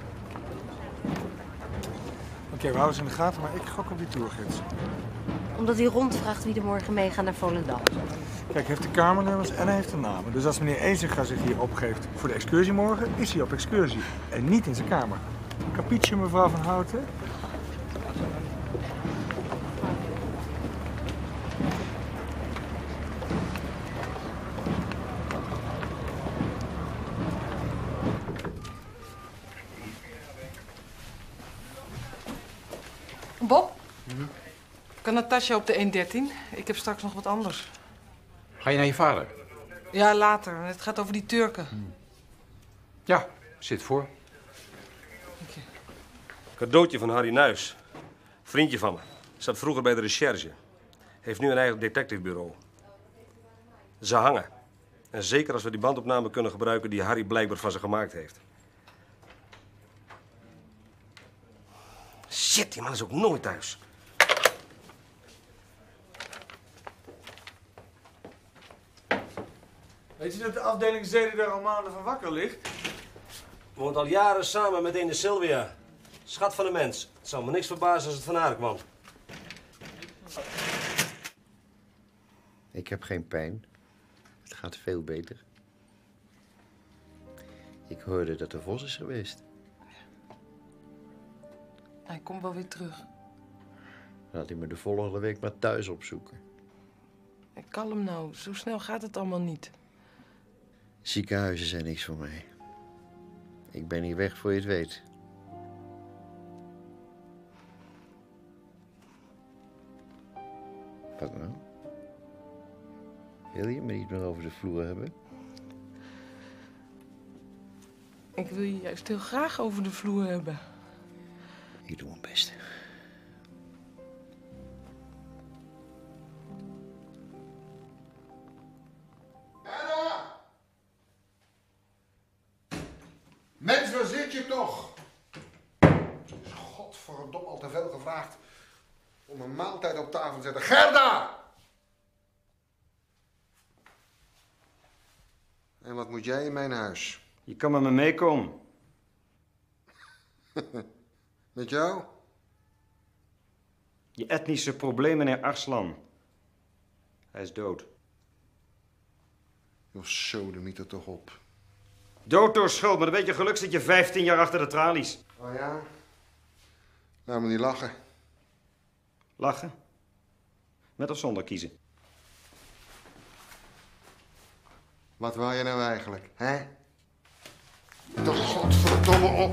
Oké, we houden ze in de gaten, maar ik gok op die tourgids. Omdat hij rondvraagt wie er morgen meegaan naar Volendam. Kijk, hij heeft de kamernummers en hij heeft de namen. Dus als meneer Ezinga zich hier opgeeft voor de excursie morgen, is hij op excursie. En niet in zijn kamer. Capiche, mevrouw Van Houten? Bob? Kan Natasja op de 113? Ik heb straks nog wat anders. Ga je naar je vader? Ja, later. Het gaat over die Turken. Ja, zit voor. Cadeautje van Harry Nuis. Vriendje van me. Zat vroeger bij de recherche. Heeft nu een eigen detectivebureau. Ze hangen. En zeker als we die bandopname kunnen gebruiken die Harry blijkbaar van ze gemaakt heeft. Shit, die man is ook nooit thuis. Weet je dat de afdeling Zeden daar al maanden van wakker ligt? Woont al jaren samen met de Sylvia. Schat van een mens. Het zou me niks verbazen als het van haar kwam. Ik heb geen pijn. Het gaat veel beter. Ik hoorde dat de Vos is geweest. Hij komt wel weer terug. Laat hij me de volgende week maar thuis opzoeken. Kalm nou, zo snel gaat het allemaal niet. Ziekenhuizen zijn niks voor mij. Ik ben hier weg voor je het weet. Wat nou? Wil je me niet meer over de vloer hebben? Ik wil je juist heel graag over de vloer hebben. Ik doe mijn best. Mens, waar zit je toch? Godverdomme, al te veel gevraagd om een maaltijd op tafel te zetten. Gerda! En wat moet jij in mijn huis? Je kan met me meekomen. Met jou? Je etnische probleem, meneer Arslan. Hij is dood. Joh, sodemiet er toch op. Dood door schuld, met een beetje geluk zit je 15 jaar achter de tralies. Oh ja? Laat me niet lachen. Lachen? Met of zonder kiezen? Wat wou je nou eigenlijk, hè? De godverdomme op.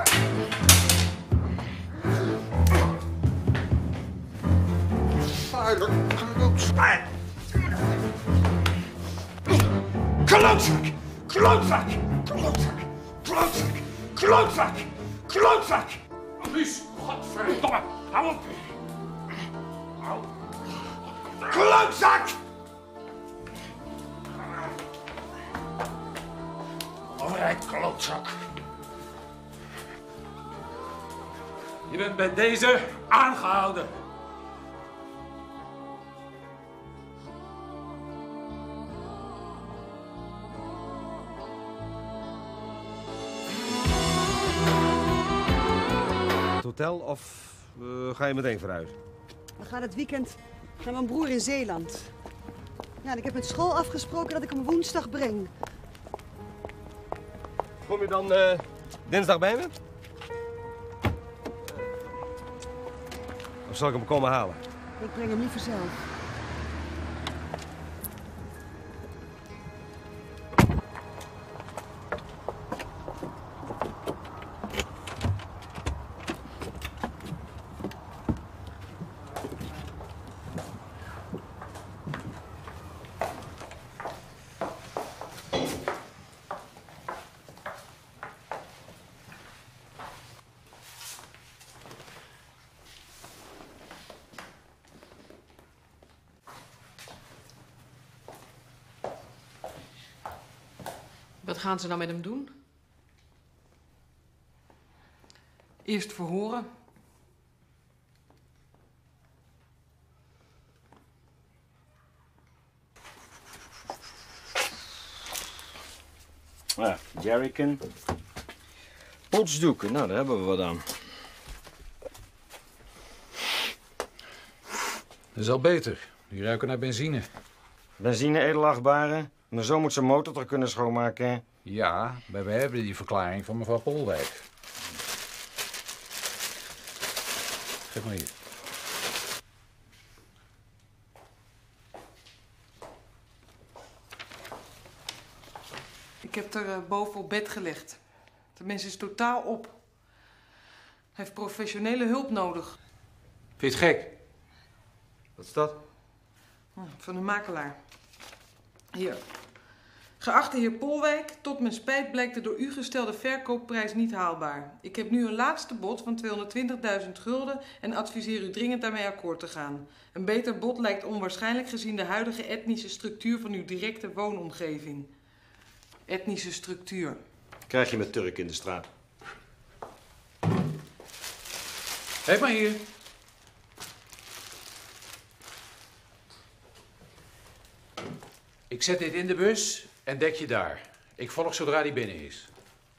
Vuile klootzak. Klootzak! Klootzak! Klootzak! Klootzak! Klootzak! Klootzak! Luus, godverdomme, hou op! Hou. Klootzak! Alright, klootzak. Je bent bij deze aangehouden. Hotel of ga je meteen verhuizen? We gaan het weekend naar mijn broer in Zeeland. Ja, en ik heb met school afgesproken dat ik hem woensdag breng. Kom je dan dinsdag bij me? Of zal ik hem komen halen? Ik breng hem liever zelf. Wat gaan ze nou met hem doen? Eerst verhoren. Ja, jerrycan. Potsdoeken, nou daar hebben we wat aan. Dat is al beter. Die ruiken naar benzine. Benzine, edelachtbare. Mijn zoon moet zijn motor toch kunnen schoonmaken. Ja, maar we hebben die verklaring van mevrouw Polwijk. Geef maar hier. Ik heb er boven op bed gelegd. De mens is totaal op. Hij heeft professionele hulp nodig. Vind je het gek? Wat is dat? Van een makelaar. Hier. Geachte heer Polwijk, tot mijn spijt blijkt de door u gestelde verkoopprijs niet haalbaar. Ik heb nu een laatste bod van 220.000 gulden en adviseer u dringend daarmee akkoord te gaan. Een beter bod lijkt onwaarschijnlijk gezien de huidige etnische structuur van uw directe woonomgeving. Etnische structuur. Krijg je met Turk in de straat. Geef maar hier. Ik zet dit in de bus en dek je daar. Ik volg zodra die binnen is.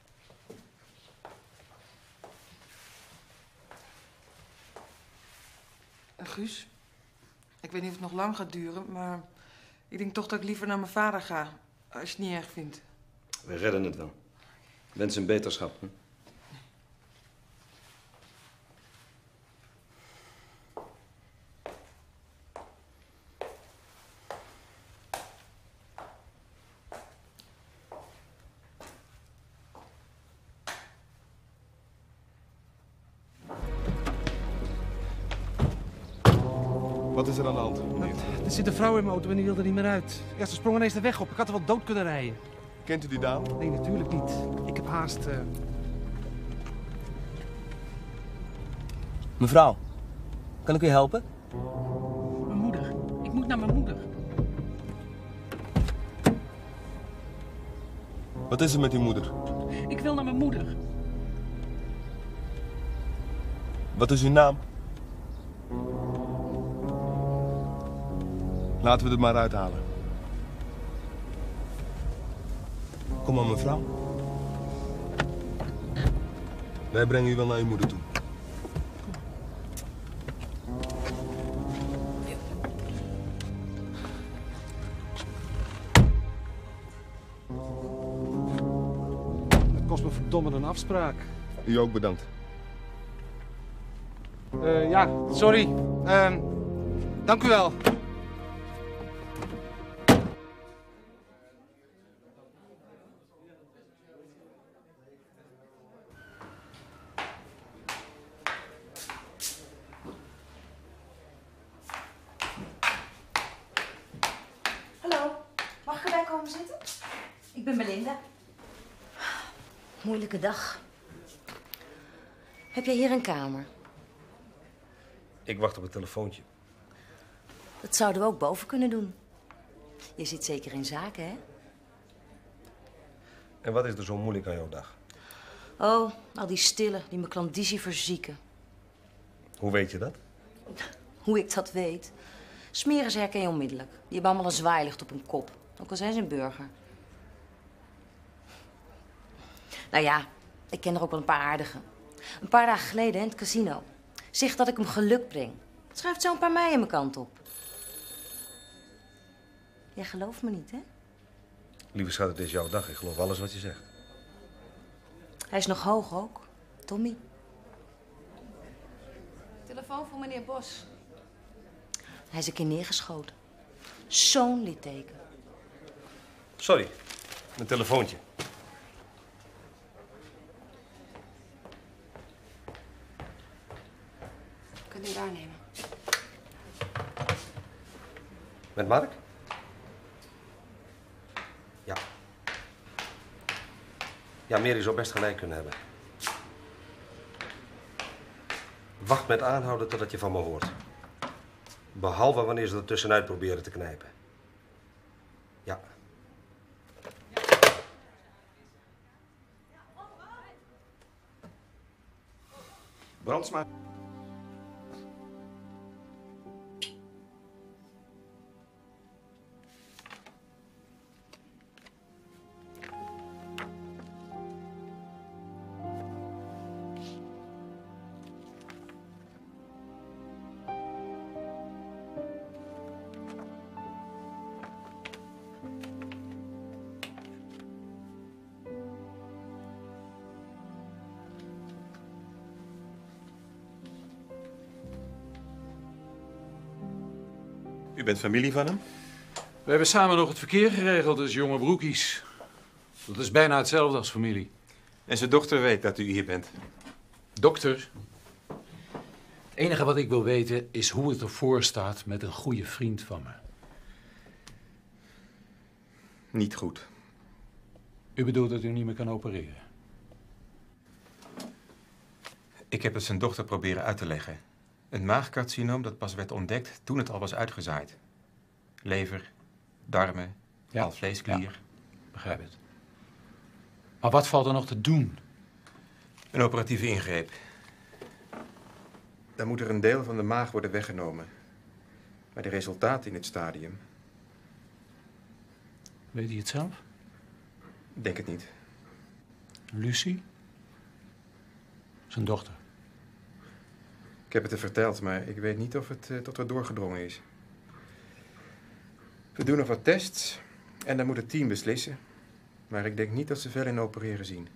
Guus, ik weet niet of het nog lang gaat duren, maar ik denk toch dat ik liever naar mijn vader ga. Als je het niet erg vindt. We redden het wel. Wens hem beterschap. Hè? Wat is er aan de hand? Er zit een vrouw in mijn auto en die wilde er niet meer uit. Ja, ze sprong ineens de weg op. Ik had er wel dood kunnen rijden. Kent u die dame? Nee, natuurlijk niet. Ik heb haast. Mevrouw, kan ik u helpen? Mijn moeder. Ik moet naar mijn moeder. Wat is er met uw moeder? Ik wil naar mijn moeder. Wat is uw naam? Laten we het maar uithalen. Kom maar, mevrouw. Wij brengen u wel naar uw moeder toe. Het kost me verdomme een afspraak. U ook bedankt. Ja, sorry. Dank u wel. Hallo, mag ik erbij komen zitten? Ik ben Belinda. Moeilijke dag. Heb jij hier een kamer? Ik wacht op een telefoontje. Dat zouden we ook boven kunnen doen. Je zit zeker in zaken, hè? En wat is er zo moeilijk aan jouw dag? Oh, al die stillen die mijn klandizie verzieken. Hoe weet je dat? Hoe ik dat weet? Smeren ze herken je onmiddellijk. Die hebben allemaal een zwaailicht op hun kop. Ook al zijn ze een burger. Nou ja, ik ken er ook wel een paar aardige. Een paar dagen geleden in het casino. Zegt dat ik hem geluk breng. Schrijft zo een paar meien mijn kant op. Jij gelooft me niet, hè? Lieve schat, het is jouw dag. Ik geloof alles wat je zegt. Hij is nog hoog ook. Tommy. Telefoon voor meneer Bos. Hij is een keer neergeschoten. Zo'n litteken. Sorry, mijn telefoontje. Kunt u daar nemen? Met Mark? Ja. Ja, Mary zou best gelijk kunnen hebben. Wacht met aanhouden totdat je van me hoort. Behalve wanneer ze er tussenuit proberen te knijpen. Ja. Brandsma. U bent familie van hem? We hebben samen nog het verkeer geregeld als jonge broekies. Dat is bijna hetzelfde als familie. En zijn dochter weet dat u hier bent? Dokter? Het enige wat ik wil weten is hoe het ervoor staat met een goede vriend van me. Niet goed. U bedoelt dat u niet meer kan opereren? Ik heb het zijn dochter proberen uit te leggen. Een maagcarcinoom dat pas werd ontdekt toen het al was uitgezaaid. Lever, darmen, alvleesklier. Ja, begrijp het. Maar wat valt er nog te doen? Een operatieve ingreep. Dan moet er een deel van de maag worden weggenomen. Maar de resultaten in het stadium... Weet hij het zelf? Ik denk het niet. Lucie? Zijn dochter. Ik heb het haar verteld, maar ik weet niet of het tot haar doorgedrongen is. We doen nog wat tests en dan moet het team beslissen. Maar ik denk niet dat ze veel in opereren zien.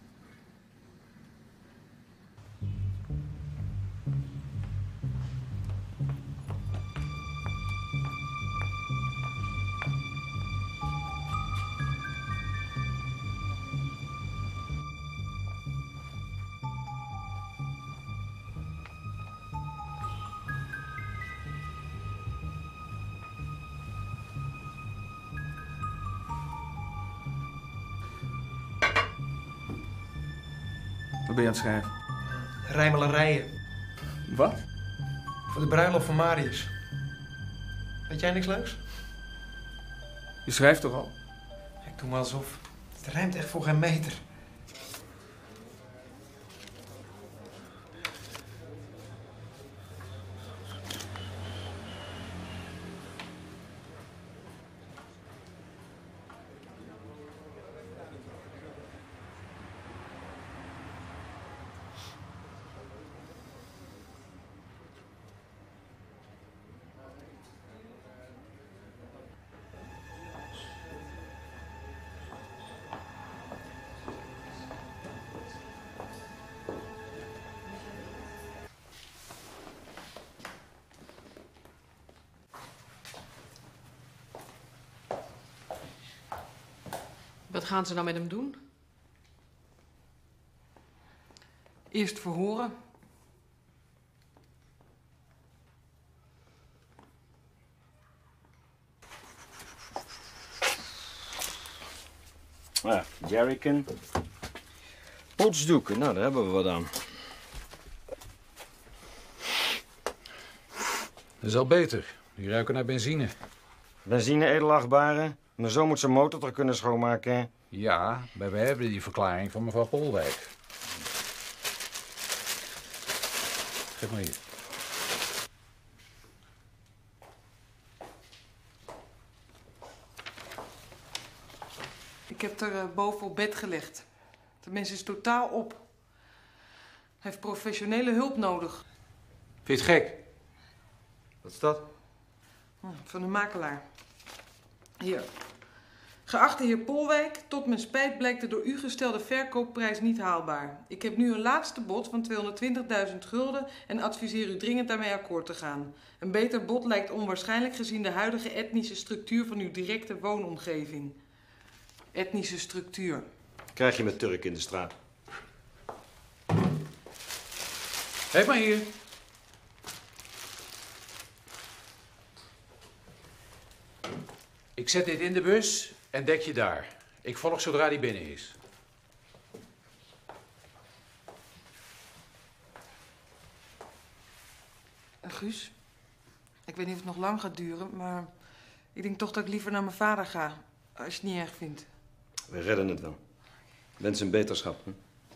Wat ben je aan het schrijven? Rijmelarijen. Wat? Voor de bruiloft van Marius. Weet jij niks leuks? Je schrijft toch al? Ik doe maar alsof. Het rijmt echt voor geen meter. Wat gaan ze nou met hem doen? Eerst verhoren. Ja, jerrycan. Potsdoeken, nou daar hebben we wat aan. Dat is al beter. Die ruiken naar benzine. Benzine, edelachtbare. Mijn zoon moet zijn motor toch kunnen schoonmaken. Ja, maar we hebben die verklaring van mevrouw Polwijk. Geef maar hier. Ik heb er boven op bed gelegd. De mens is totaal op. Hij heeft professionele hulp nodig. Vind je het gek? Wat is dat? Van een makelaar. Hier. Geachte heer Polwijk, tot mijn spijt blijkt de door u gestelde verkoopprijs niet haalbaar. Ik heb nu een laatste bod van 220.000 gulden en adviseer u dringend daarmee akkoord te gaan. Een beter bod lijkt onwaarschijnlijk gezien de huidige etnische structuur van uw directe woonomgeving. Etnische structuur. Krijg je met Turk in de straat. Geef maar hier. Ik zet dit in de bus en dek je daar. Ik volg zodra die binnen is. Guus, ik weet niet of het nog lang gaat duren, maar ik denk toch dat ik liever naar mijn vader ga. Als je het niet erg vindt. We redden het wel. Wens een beterschap. Hè?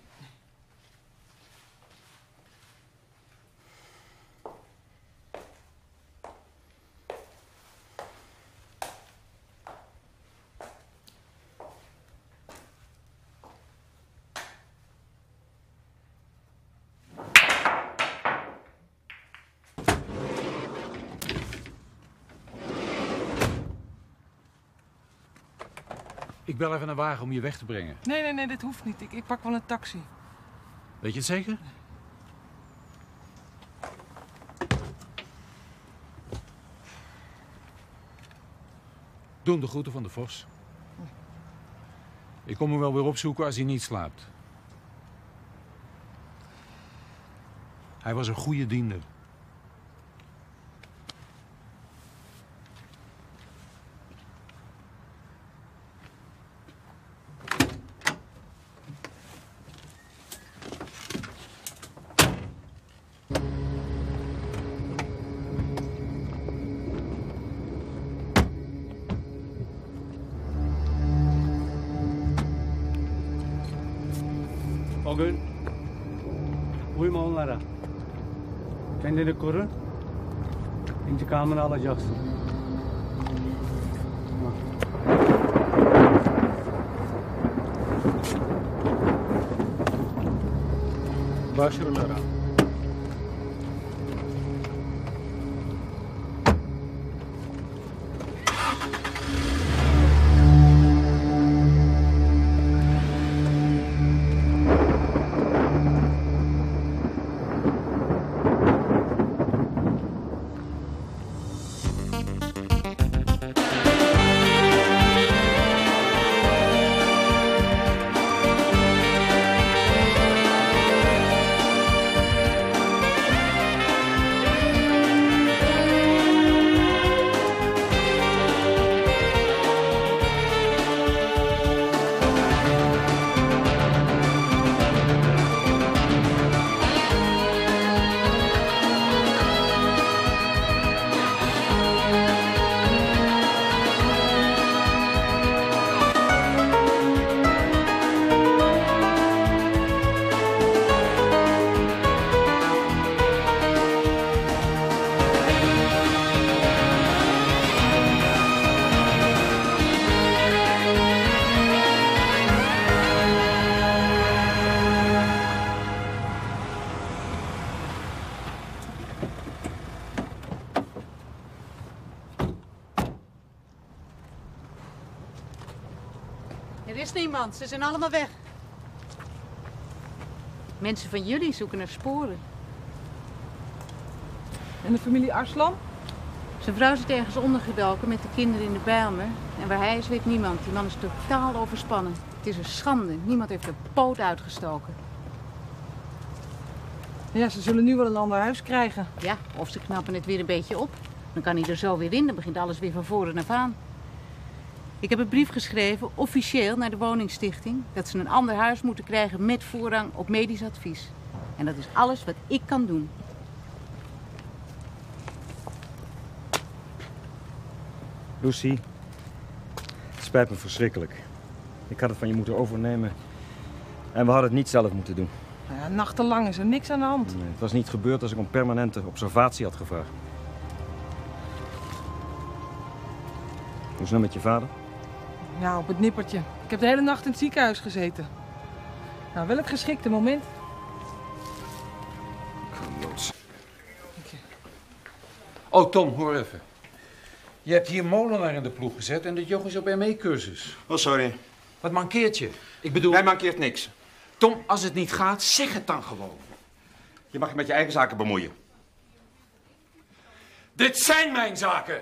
Ik bel even een wagen om je weg te brengen. Nee, dit hoeft niet. Ik pak wel een taxi. Weet je het zeker? Doe hem de groeten van de Vos. Ik kom hem wel weer opzoeken als hij niet slaapt. Hij was een goede diender. Bugün uyma onlara. Kendini koru. İntikamını alacaksın. Başarılara. Er is niemand, ze zijn allemaal weg. Mensen van jullie zoeken naar sporen. En de familie Arslan? Zijn vrouw zit ergens ondergedoken met de kinderen in de Bijlmer. En waar hij is, weet niemand. Die man is totaal overspannen. Het is een schande. Niemand heeft een poot uitgestoken. Ja, ze zullen nu wel een ander huis krijgen. Ja, of ze knappen het weer een beetje op. Dan kan hij er zo weer in. Dan begint alles weer van voren af aan. Ik heb een brief geschreven, officieel, naar de woningstichting. Dat ze een ander huis moeten krijgen met voorrang op medisch advies. En dat is alles wat ik kan doen. Lucy, het spijt me verschrikkelijk. Ik had het van je moeten overnemen. En we hadden het niet zelf moeten doen. Nou ja, nachtenlang is er niks aan de hand. Nee, het was niet gebeurd als ik om permanente observatie had gevraagd. Hoe is het nou met je vader? Ja, op het nippertje. Ik heb de hele nacht in het ziekenhuis gezeten. Nou, wel het geschikte moment. Oh, Tom, hoor even. Je hebt hier Molenaar in de ploeg gezet en dit joch is op ME-cursus. Oh, sorry. Wat mankeert je? Ik bedoel... Mij mankeert niks. Tom, als het niet gaat, zeg het dan gewoon. Je mag je met je eigen zaken bemoeien. Dit zijn mijn zaken!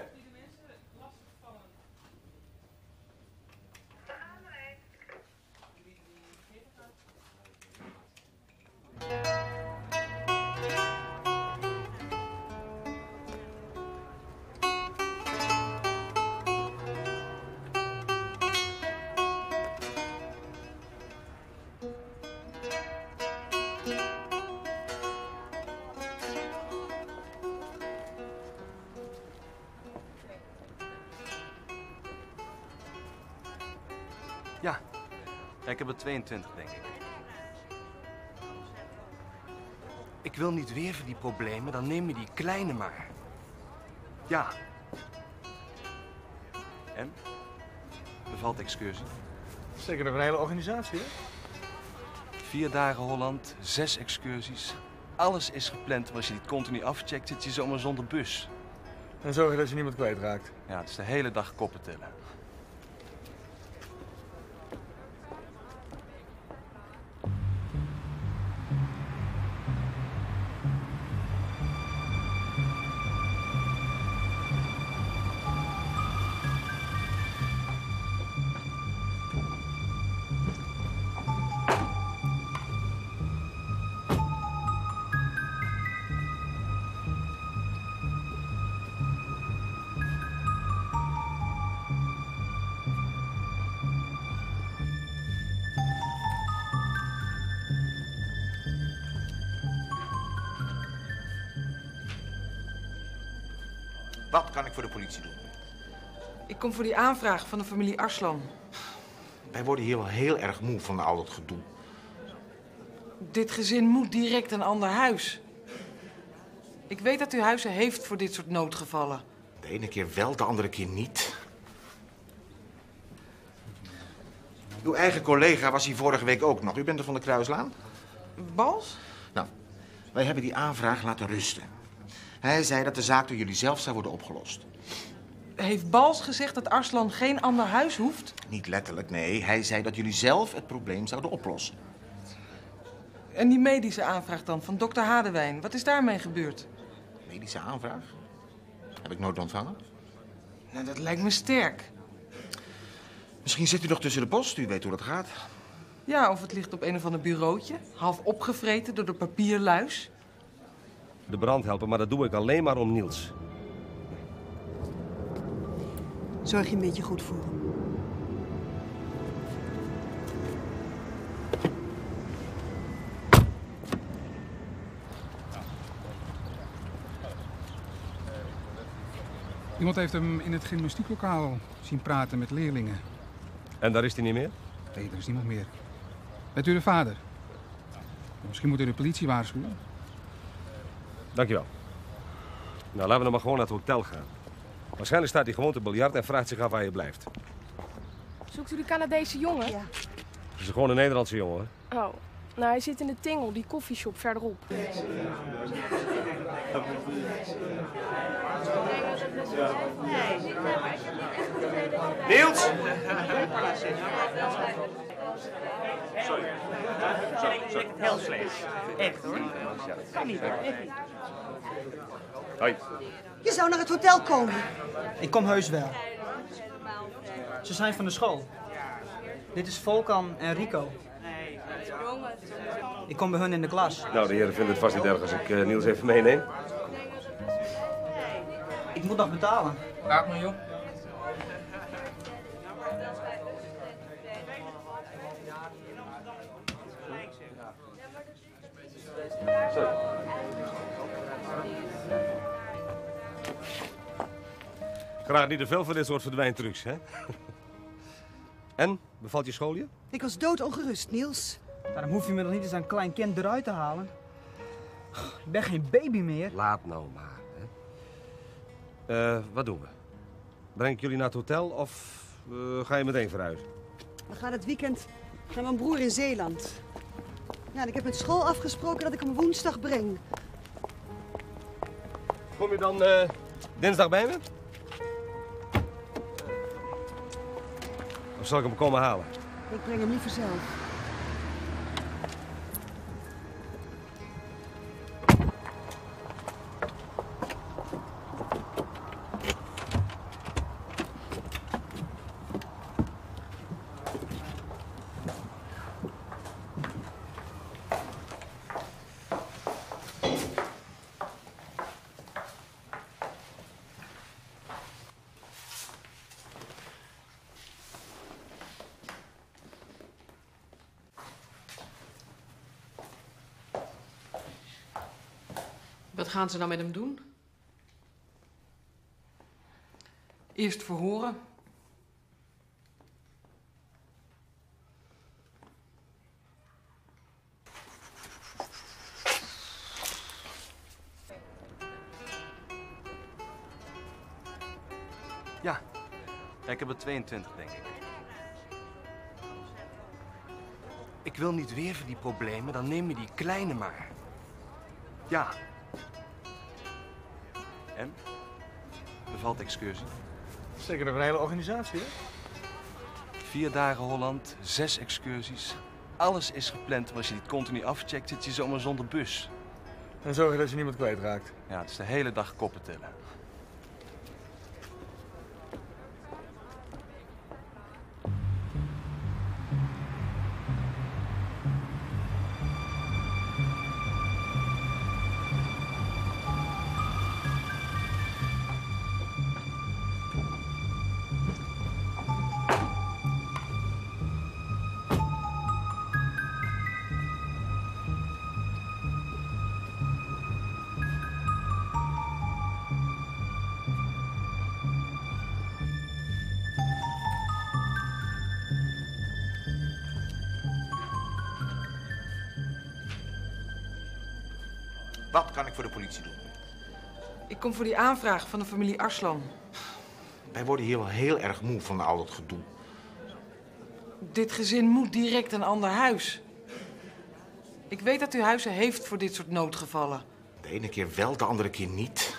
Ja, ik heb er 22, denk ik. Ik wil niet weer voor die problemen, dan neem je die kleine maar. Ja. En? Bevalt de excursie? Zeker nog een hele organisatie, hè? 4 dagen Holland, 6 excursies. Alles is gepland, maar als je dit continu afcheckt, zit je zomaar zonder bus. En zorg je dat je niemand kwijtraakt. Ja, het is de hele dag koppen tellen. Wat kan ik voor de politie doen? Ik kom voor die aanvraag van de familie Arslan. Wij worden hier wel heel erg moe van al dat gedoe. Dit gezin moet direct een ander huis. Ik weet dat u huizen heeft voor dit soort noodgevallen. De ene keer wel, de andere keer niet. Uw eigen collega was hier vorige week ook nog. U bent er van de Kruislaan? Bals? Nou, wij hebben die aanvraag laten rusten. Hij zei dat de zaak door jullie zelf zou worden opgelost. Heeft Bals gezegd dat Arslan geen ander huis hoeft? Niet letterlijk, nee. Hij zei dat jullie zelf het probleem zouden oplossen. En die medische aanvraag dan, van dokter Hadewijn. Wat is daarmee gebeurd? Medische aanvraag? Heb ik nooit ontvangen? Nou, dat lijkt me sterk. Misschien zit u nog tussen de post. U weet hoe dat gaat. Ja, of het ligt op een of ander bureautje. Half opgevreten door de papierluis. De brand helpen, maar dat doe ik alleen maar om Niels. Zorg je een beetje goed voor hem. Iemand heeft hem in het gymnastieklokaal zien praten met leerlingen. En daar is hij niet meer? Nee, er is niemand meer. Bent u de vader? Misschien moet u de politie waarschuwen. Dankjewel. Nou, laten we dan maar gewoon naar het hotel gaan. Waarschijnlijk staat hij gewoon te biljart en vraagt zich af waar je blijft. Zoekt u de Canadese jongen? Ja. Het is gewoon een Nederlandse jongen, hè? Oh, nou hij zit in de Tingel, die koffieshop verderop. Niels! Sorry. Heel slecht. Echt hoor. Kan niet. Hoi. Je zou naar het hotel komen. Ik kom heus wel. Ze zijn van de school. Dit is Volkan en Rico. Ik kom bij hun in de klas. Nou, de heren vinden het vast niet erg als ik Niels even meeneem. Ik moet nog betalen. Laat me, joh. Graag niet te veel van dit soort verdwijntrucs, hè? En, bevalt je school je? Ik was doodongerust, Niels. Daarom hoef je me nog niet eens een klein kind eruit te halen. Ik ben geen baby meer. Laat nou maar, hè. Wat doen we? Breng ik jullie naar het hotel of ga je meteen vooruit? We gaan het weekend naar mijn broer in Zeeland. Ja, en ik heb met school afgesproken dat ik hem woensdag breng. Kom je dan dinsdag bij me? Of zal ik hem komen halen? Ik breng hem liever zelf. Wat gaan ze nou met hem doen? Eerst verhoren. Ja, ik heb er 22, denk ik. Ik wil niet weer voor die problemen, dan neem je die kleine maar. Ja. En? Bevalt de excursie? Zeker nog een hele organisatie, hè? 4 dagen Holland, 6 excursies. Alles is gepland, maar als je dit continu afcheckt, zit je zomaar zonder bus. En zorg je dat je niemand kwijtraakt. Ja, het is de hele dag koppen tellen. Wat kan ik voor de politie doen? Ik kom voor die aanvraag van de familie Arslan. Wij worden hier wel heel erg moe van al dat gedoe. Dit gezin moet direct een ander huis. Ik weet dat u huizen heeft voor dit soort noodgevallen. De ene keer wel, de andere keer niet.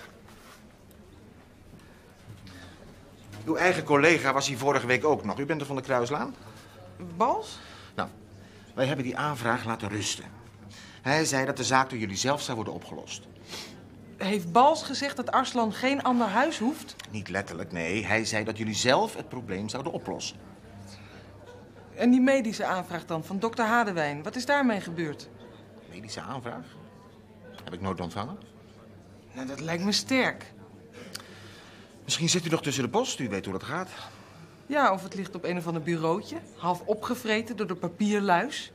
Uw eigen collega was hier vorige week ook nog. U bent er van de Kruislaan? Bals? Nou, wij hebben die aanvraag laten rusten. Hij zei dat de zaak door jullie zelf zou worden opgelost. Heeft Bals gezegd dat Arslan geen ander huis hoeft? Niet letterlijk, nee. Hij zei dat jullie zelf het probleem zouden oplossen. En die medische aanvraag dan, van dokter Hadewijn. Wat is daarmee gebeurd? Medische aanvraag? Heb ik nooit ontvangen? Nou, dat lijkt me sterk. Misschien zit u nog tussen de post. U weet hoe dat gaat. Ja, of het ligt op een of ander bureautje. Half opgevreten door de papierluis.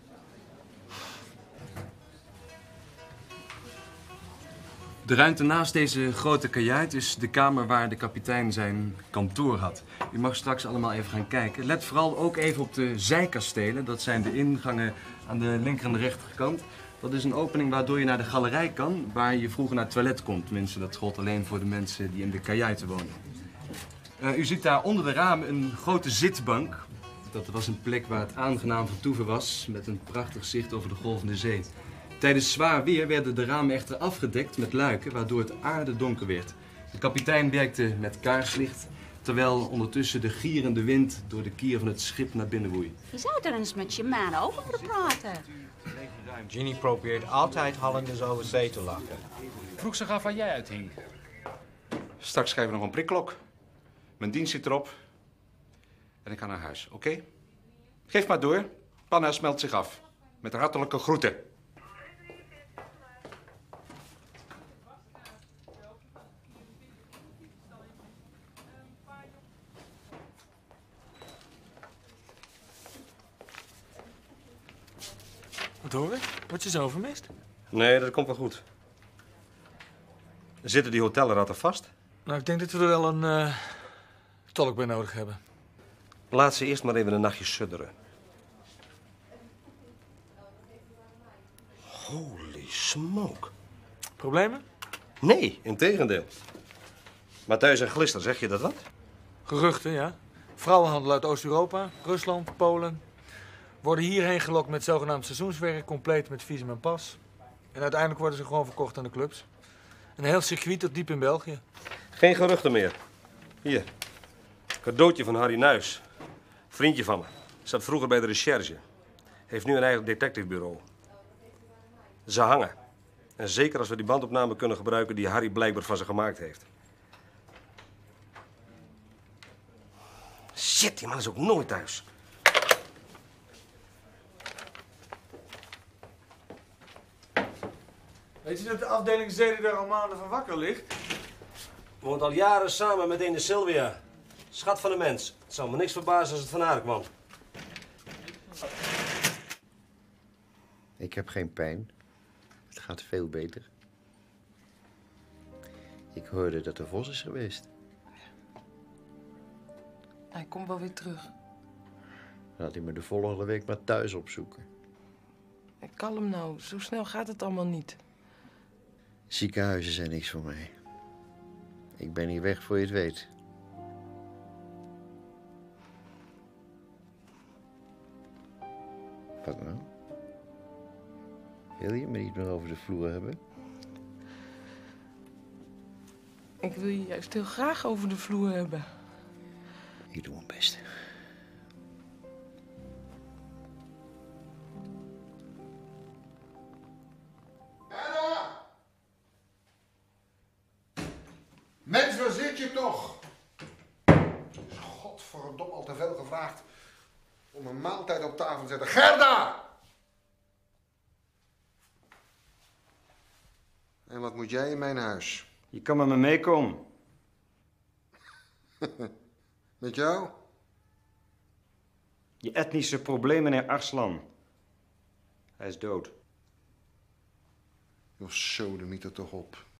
De ruimte naast deze grote kajuit is de kamer waar de kapitein zijn kantoor had. U mag straks allemaal even gaan kijken. Let vooral ook even op de zijkastelen. Dat zijn de ingangen aan de linker en de rechterkant. Dat is een opening waardoor je naar de galerij kan, waar je vroeger naar het toilet komt. Tenminste, dat gold alleen voor de mensen die in de kajuiten wonen. U ziet daar onder de ramen een grote zitbank. Dat was een plek waar het aangenaam vertoeven was, met een prachtig zicht over de golvende zee. Tijdens zwaar weer werden de ramen echter afgedekt met luiken, waardoor het aardedonker werd. De kapitein werkte met kaarslicht, terwijl ondertussen de gierende wind door de kier van het schip naar binnen woei. Je zou er eens met je man over moeten praten. Ginny probeert altijd Hollanders over zee te lachen. Vroeg zich af waar jij uithing. Straks schrijven we nog een prikklok. Mijn dienst zit erop. En ik ga naar huis, oké? Geef maar door. Panna smelt zich af. Met hartelijke groeten. Wat hoor ik? Word je zo vermist? Nee, dat komt wel goed. Zitten die hotelratten vast? Nou, ik denk dat we er wel een tolk bij nodig hebben. Laat ze eerst maar even een nachtje sudderen. Holy smoke. Problemen? Nee, integendeel. Matthijs en Glister, zeg je dat wat? Geruchten, ja. Vrouwenhandel uit Oost-Europa, Rusland, Polen. Worden hierheen gelokt met zogenaamd seizoenswerk, compleet met visum en pas. En uiteindelijk worden ze gewoon verkocht aan de clubs. Een heel circuit tot diep in België. Geen geruchten meer. Hier, cadeautje van Harry Nuis. Vriendje van me. Zat vroeger bij de recherche. Heeft nu een eigen detectivebureau. Ze hangen. En zeker als we die bandopname kunnen gebruiken die Harry blijkbaar van ze gemaakt heeft. Shit, die man is ook nooit thuis. Weet je dat de afdeling Zeden daar al maanden van wakker ligt? Woont al jaren samen met ene Sylvia. Schat van een mens. Het zou me niks verbazen als het van haar kwam. Ik heb geen pijn. Het gaat veel beter. Ik hoorde dat de Vos is geweest. Hij komt wel weer terug. Laat hij me de volgende week maar thuis opzoeken. Kalm nou, zo snel gaat het allemaal niet. Ziekenhuizen zijn niks voor mij. Ik ben hier weg voor je het weet. Wat nou? Wil je me niet meer over de vloer hebben? Ik wil je juist heel graag over de vloer hebben. Ik doe mijn best. Mens, waar zit je toch? Godverdomme, al te veel gevraagd om een maaltijd op tafel te zetten. Gerda! En wat moet jij in mijn huis? Je kan met me meekomen. Met jou? Je etnische probleem, meneer Arslan. Hij is dood. Joh, sodemiet er toch op.